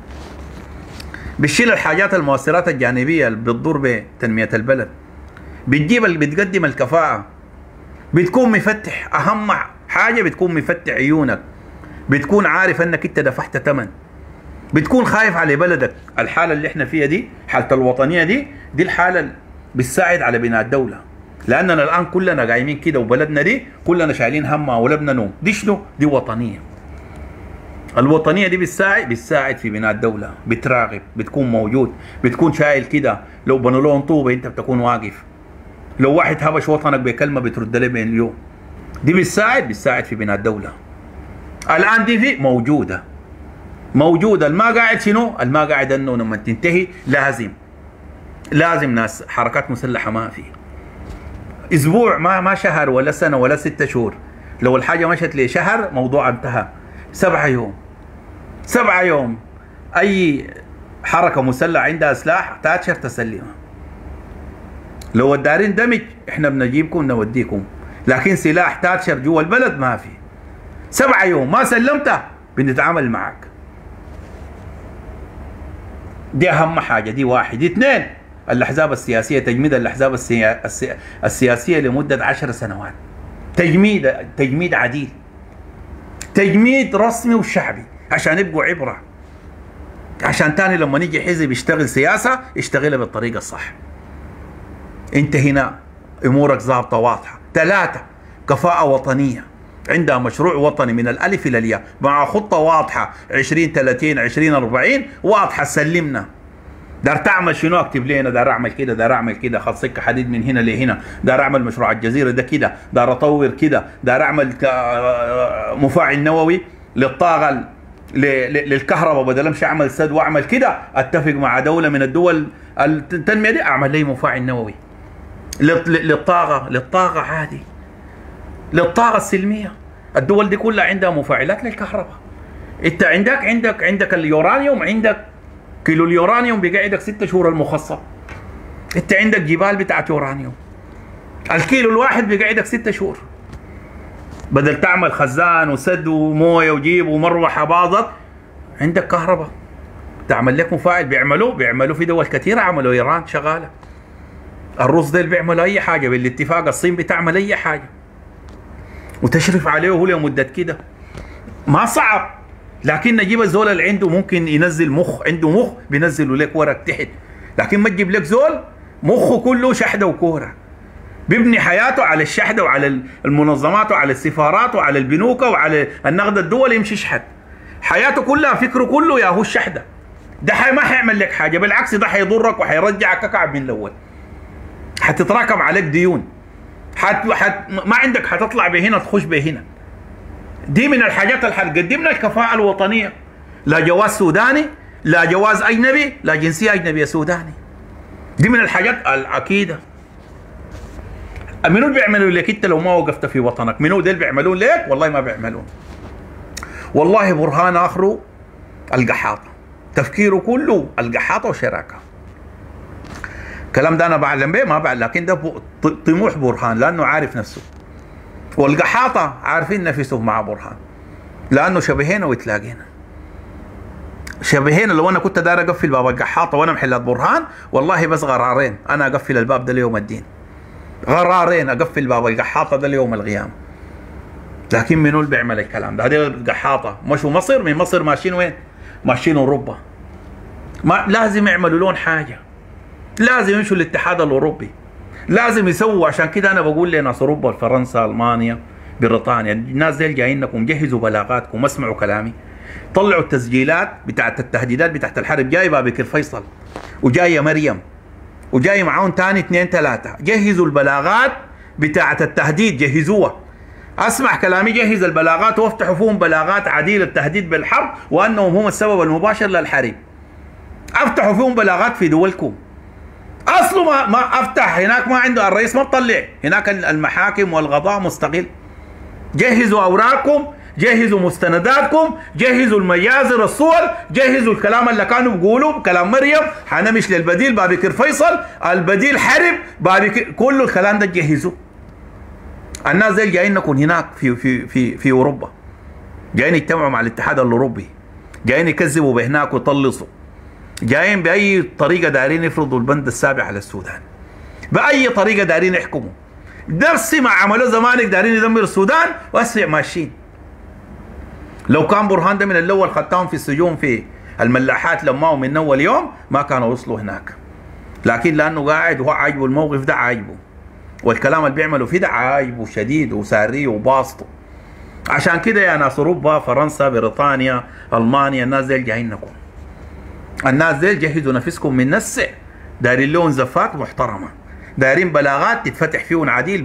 S1: بتشيل الحاجات المؤثرات الجانبيه اللي بتضر بتنميه البلد، بتقدم الكفاءه، بتكون مفتح. اهم حاجه بتكون مفتح عيونك، بتكون عارف انك انت دفعت ثمن، بتكون خايف على بلدك. الحاله اللي احنا فيها دي، حاله الوطنيه دي الحاله اللي بتساعد على بناء الدوله. لاننا الان كلنا قايمين كده وبلدنا دي كلنا شايلين همها ولا بدنا نوم. دي شنو؟ دي وطنيه. الوطنيه دي بتساعد في بناء الدوله، بتراقب، بتكون موجود، بتكون شايل كده. لو بنوا لهم طوبه انت بتكون واقف. لو واحد هبش وطنك بكلمه بترد له بين اليوم. دي بتساعد في بناء الدوله. الان دي في موجوده. الما قاعد شنو؟ الما قاعد انه لما تنتهي لازم ناس حركات مسلحه ما في اسبوع، ما شهر ولا سنه ولا 6 شهور. لو الحاجه مشت لشهر موضوع انتهى. 7 يوم اي حركه مسلحه عندها سلاح تاتشر تسلمها. لو الدارين دمج احنا بنجيبكم نوديكم، لكن سلاح تاتشر جوا البلد ما في. 7 يوم ما سلمته بنتعامل معك. دي اهم حاجه. دي واحد. دي 2 الاحزاب السياسيه، تجميد الاحزاب السياسيه لمده 10 سنوات. تجميد عديل، تجميد رسمي وشعبي عشان يبقوا عبره، عشان تاني لما نيجي حزب يشتغل سياسه يشتغلها بالطريقه الصح. انت هنا امورك ظابطه واضحه. 3 كفاءه وطنيه، عندها مشروع وطني من الالف الى الياء مع خطه واضحه 2030 2040 واضحه. سلمنا دار تعمل شنو؟ اكتب لنا دار اعمل كده، دار اعمل كده، خط سكه حديد من هنا لهنا، دار اعمل مشروع الجزيره ده كده، دار اطور كده، دار اعمل مفاعل نووي للطاقه للكهرباء، بدل امشي اعمل سد واعمل كده اتفق مع دوله من الدول التنميه دي اعمل لي مفاعل نووي للطاقه عادي، للطاقه السلميه. الدول دي كلها عندها مفاعلات للكهرباء. انت عندك اليورانيوم، عندك كيلو اليورانيوم بيقعدك 6 شهور المخصب. انت عندك جبال بتاعت يورانيوم، الكيلو الواحد بيقعدك 6 شهور. بدل تعمل خزان وسد ومويه وجيب ومروحه باظت، عندك كهرباء تعمل لك مفاعل. بيعملوا في دول كثيره، عملوا ايران شغاله. الروس ديل بيعملوا اي حاجه بالاتفاق. الصين بتعمل اي حاجه وتشرف عليه هو لمده كده. ما صعب، لكن نجيب الزول اللي عنده ممكن ينزل عنده مخ بينزلوا لك ورق تحت. لكن ما تجيب لك زول مخه كله شحده وكوره، بيبني حياته على الشحده وعلى المنظمات وعلى السفارات وعلى البنوك وعلى النقد الدولي، يمشي يشحد حياته كلها، فكره كله يا هو الشحده. ده ما حيعمل لك حاجه، بالعكس ده حيضرك وحيرجعك اكعب من الاول. حتتراكم عليك ديون، ما عندك، حتطلع بهنا تخش بهنا. دي من الحاجات اللي حتقدمنا الكفاءة الوطنية. لا جواز سوداني، لا جواز أجنبي، لا جنسية أجنبية سوداني. دي من الحاجات الأكيدة. منو بيعملوا لك انت لو ما وقفت في وطنك؟ منو ديل بيعملون لك؟ والله ما بيعملون. والله برهان اخره القحاطه، تفكيره كله القحاطه وشراكه. الكلام ده انا بعلم به ما بعلم، لكن ده طموح برهان لانه عارف نفسه، والقحاطه عارفين نفسهم مع برهان لانه شبهنا وتلاقينا. شبهنا. لو انا كنت داير اقفل باب القحاطه وانا محلات برهان، والله بس غرارين انا اقفل الباب ده ليوم الدين، غرارين اقفل باب القحاطه ده ليوم القيامه. لكن منو اللي بيعمل الكلام ده؟ هذه القحاطه مشوا مصر، من مصر ماشيين وين؟ ماشيين اوروبا. ما لازم يعملوا لون حاجه، لازم يمشوا الاتحاد الاوروبي، لازم يسووا. عشان كده انا بقول لناس اوروبا، فرنسا، المانيا، بريطانيا، الناس دي جايين لكم، جهزوا بلاغاتكم، اسمعوا كلامي، طلعوا التسجيلات بتاعت التهديدات بتاعت الحرب. جاي بابكر فيصل وجايه مريم وجاي معاهم تاني 2 3، جهزوا البلاغات بتاعت التهديد، جهزوها. اسمع كلامي، جهز البلاغات وافتحوا فيهم بلاغات عديل التهديد بالحرب وانهم هم السبب المباشر للحرب. افتحوا فيهم بلاغات في دولكم. اصله ما افتح هناك، ما عنده الرئيس ما بطلع هناك، المحاكم والقضاء مستقل. جهزوا اوراقكم، جهزوا مستنداتكم، جهزوا المجازر، الصور، جهزوا الكلام اللي كانوا بيقولوا كلام مريم حنمش للبديل بابكر فيصل، البديل حرب بابكر، كل الكلام ده جهزوه. الناس دي جايين نكون هناك في اوروبا، جايين يجتمعوا مع الاتحاد الاوروبي، جايين يكذبوا بهناك ويطلصوا، جايين باي طريقه دايرين يفرضوا البند السابع على السودان، باي طريقه دايرين يحكموا. نفس ما عملوا زمانك دايرين يدمروا السودان، واسع ماشيين. لو كان برهان ده من الاول خدتهم في السجون في الملاحات لماهم من اول يوم ما كانوا وصلوا هناك، لكن لانه قاعد وهو عاجبه الموقف ده، عاجبه والكلام اللي بيعملوا فيه ده عاجبه شديد وساريه وباسطه. عشان كده يا ناس اوروبا، فرنسا، بريطانيا، المانيا، الناس ديل جايين لكم. الناس ديل جهزوا نفسكم من نسع، دايرين لهم زفات محترمه، دايرين بلاغات تتفتح فيهم عديل،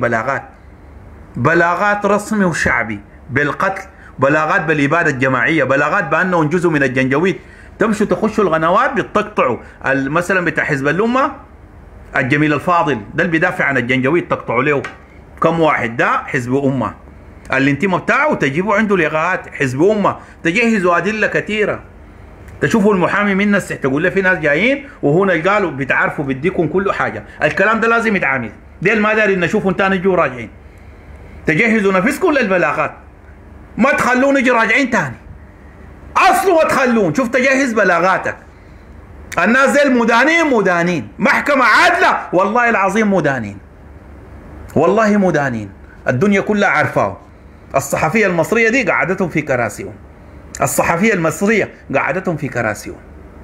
S1: بلاغات رسمي وشعبي بالقتل، بلاغات بالاباده الجماعيه، بلاغات بانهم جزء من الجنجويد. تمشوا تخشوا القنوات بتقطعوا مثلا بتاع حزب الامه الجميل الفاضل ده اللي بيدافع عن الجنجويد، تقطعوا له كم واحد، ده حزب امه، الانتماء بتاعه تجيبوا عنده لغات حزب امه، تجهزوا ادله كثيره. تشوفوا المحامي من الناس تقول له في ناس جايين وهنا قالوا بتعرفوا بديكم كل حاجه، الكلام ده لازم يتعامل. ديل ما دارين نشوفهم تاني نجوا راجعين. تجهزوا نفسكم للبلاغات، ما تخلون نجي راجعين تاني، اصله ما تخلون. شوف تجهز بلاغاتك. الناس زي مدانين، محكمة عادلة، والله العظيم مدانين، والله مدانين، الدنيا كلها عارفاه. الصحفية المصرية دي قعدتهم في كراسيهم، الصحفية المصرية قعدتهم في كراسيهم،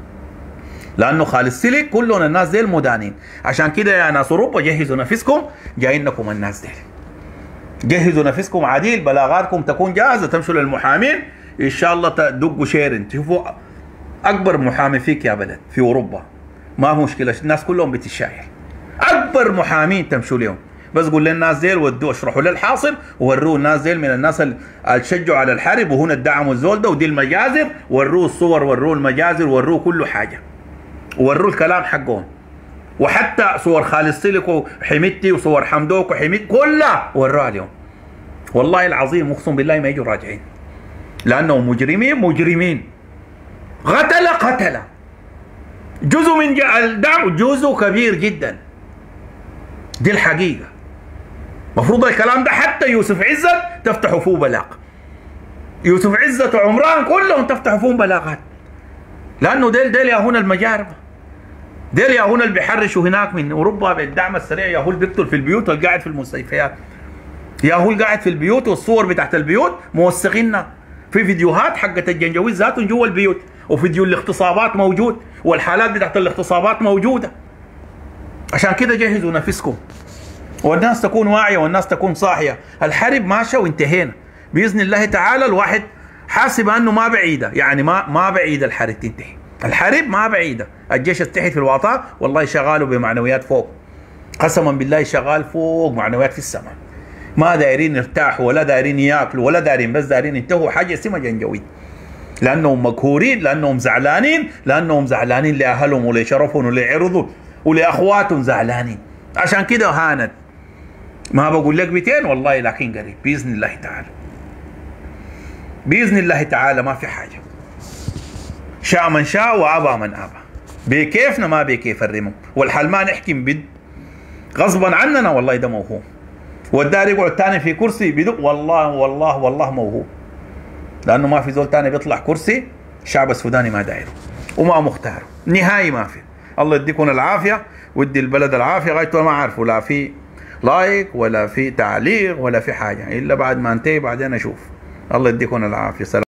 S1: لأنه خالص سلك كلهم الناس دي مدانين. عشان كده يا ناس أوروبا جهزوا نفسكم، جايين لكم الناس دي، جهزوا نفسكم عديل، بلاغاتكم تكون جاهزة، تمشوا للمحامين إن شاء الله تدقوا شيرن، تشوفوا أكبر محامي فيك يا بلد في أوروبا، ما هو مشكلة، الناس كلهم بتشايل، أكبر محامين تمشوا لهم، بس قول للناس ديل ودوا اشرحوا للحاصل ووروه الناس ديل من الناس اللي شجعوا على الحرب وهنا ادعموا الزول ده، ودي المجازر، وروه الصور، وروه المجازر، وروه كل حاجة، وروه الكلام حقهم، وحتى صور خالد سلك وحميتي وصور حمدوك وحميد كلها وروها اليوم. والله العظيم اقسم بالله ما يجوا راجعين، لأنهم مجرمين، قتلة جزء من الدعم، جزء كبير جدا، دي الحقيقة. مفروض الكلام ده حتى يوسف عزت تفتحوا فيه بلاغ، يوسف عزت وعمران كلهم تفتحوا فيهم بلاغات، لأنه ديل يا هنا المجاربة، ديل يا هنا اللي بيحرشوا هناك من أوروبا بالدعم السريع، يا هو اللي بيقتل في البيوت والقاعد في المستشفيات، يا هو القاعد في البيوت، والصور بتاعت البيوت موثقينها في فيديوهات حقت الجنجويد ذاتهم جوا البيوت، وفيديو الاغتصابات موجود، والحالات بتاعت الاغتصابات موجودة. عشان كده جهزوا نفسكم، والناس تكون واعية والناس تكون صاحية. الحرب ماشية وانتهينا بإذن الله تعالى. الواحد حاسب أنه ما بعيدة، يعني ما بعيدة الحرب تنتهي، الحرب ما بعيدة. الجيش التحت في الوطن والله شغالوا بمعنويات فوق، قسما بالله شغال فوق، معنويات في السماء، ما دايرين يرتاحوا ولا دايرين ياكلوا ولا دايرين، بس دايرين ينتهوا حاجة اسمها جنجويد، لأنهم مقهورين، لأنهم زعلانين لأهلهم ولشرفهم ولعرضهم ولأخواتهم زعلانين. عشان كده هانت. ما بقول لك 200 والله، لكن قريب بإذن الله تعالى. بإذن الله تعالى ما في حاجة. شاء من شاء وأبى من أبى. بكيفنا ما بكيف الرمم، والحل ما نحكم بد غصبا عننا. والله ده موهوم. والدار يقعد تاني في كرسي بدق، والله والله والله موهوم. لأنه ما في زول تاني بيطلع كرسي الشعب السوداني ما دايره وما مختاره نهائي. ما في. الله يديكم العافية ويدي البلد العافية. غايته ما عارفه لا في لايك ولا في تعليق ولا في حاجة، إلا بعد ما انتهي بعدين أشوف. الله يديكم العافية. سلام.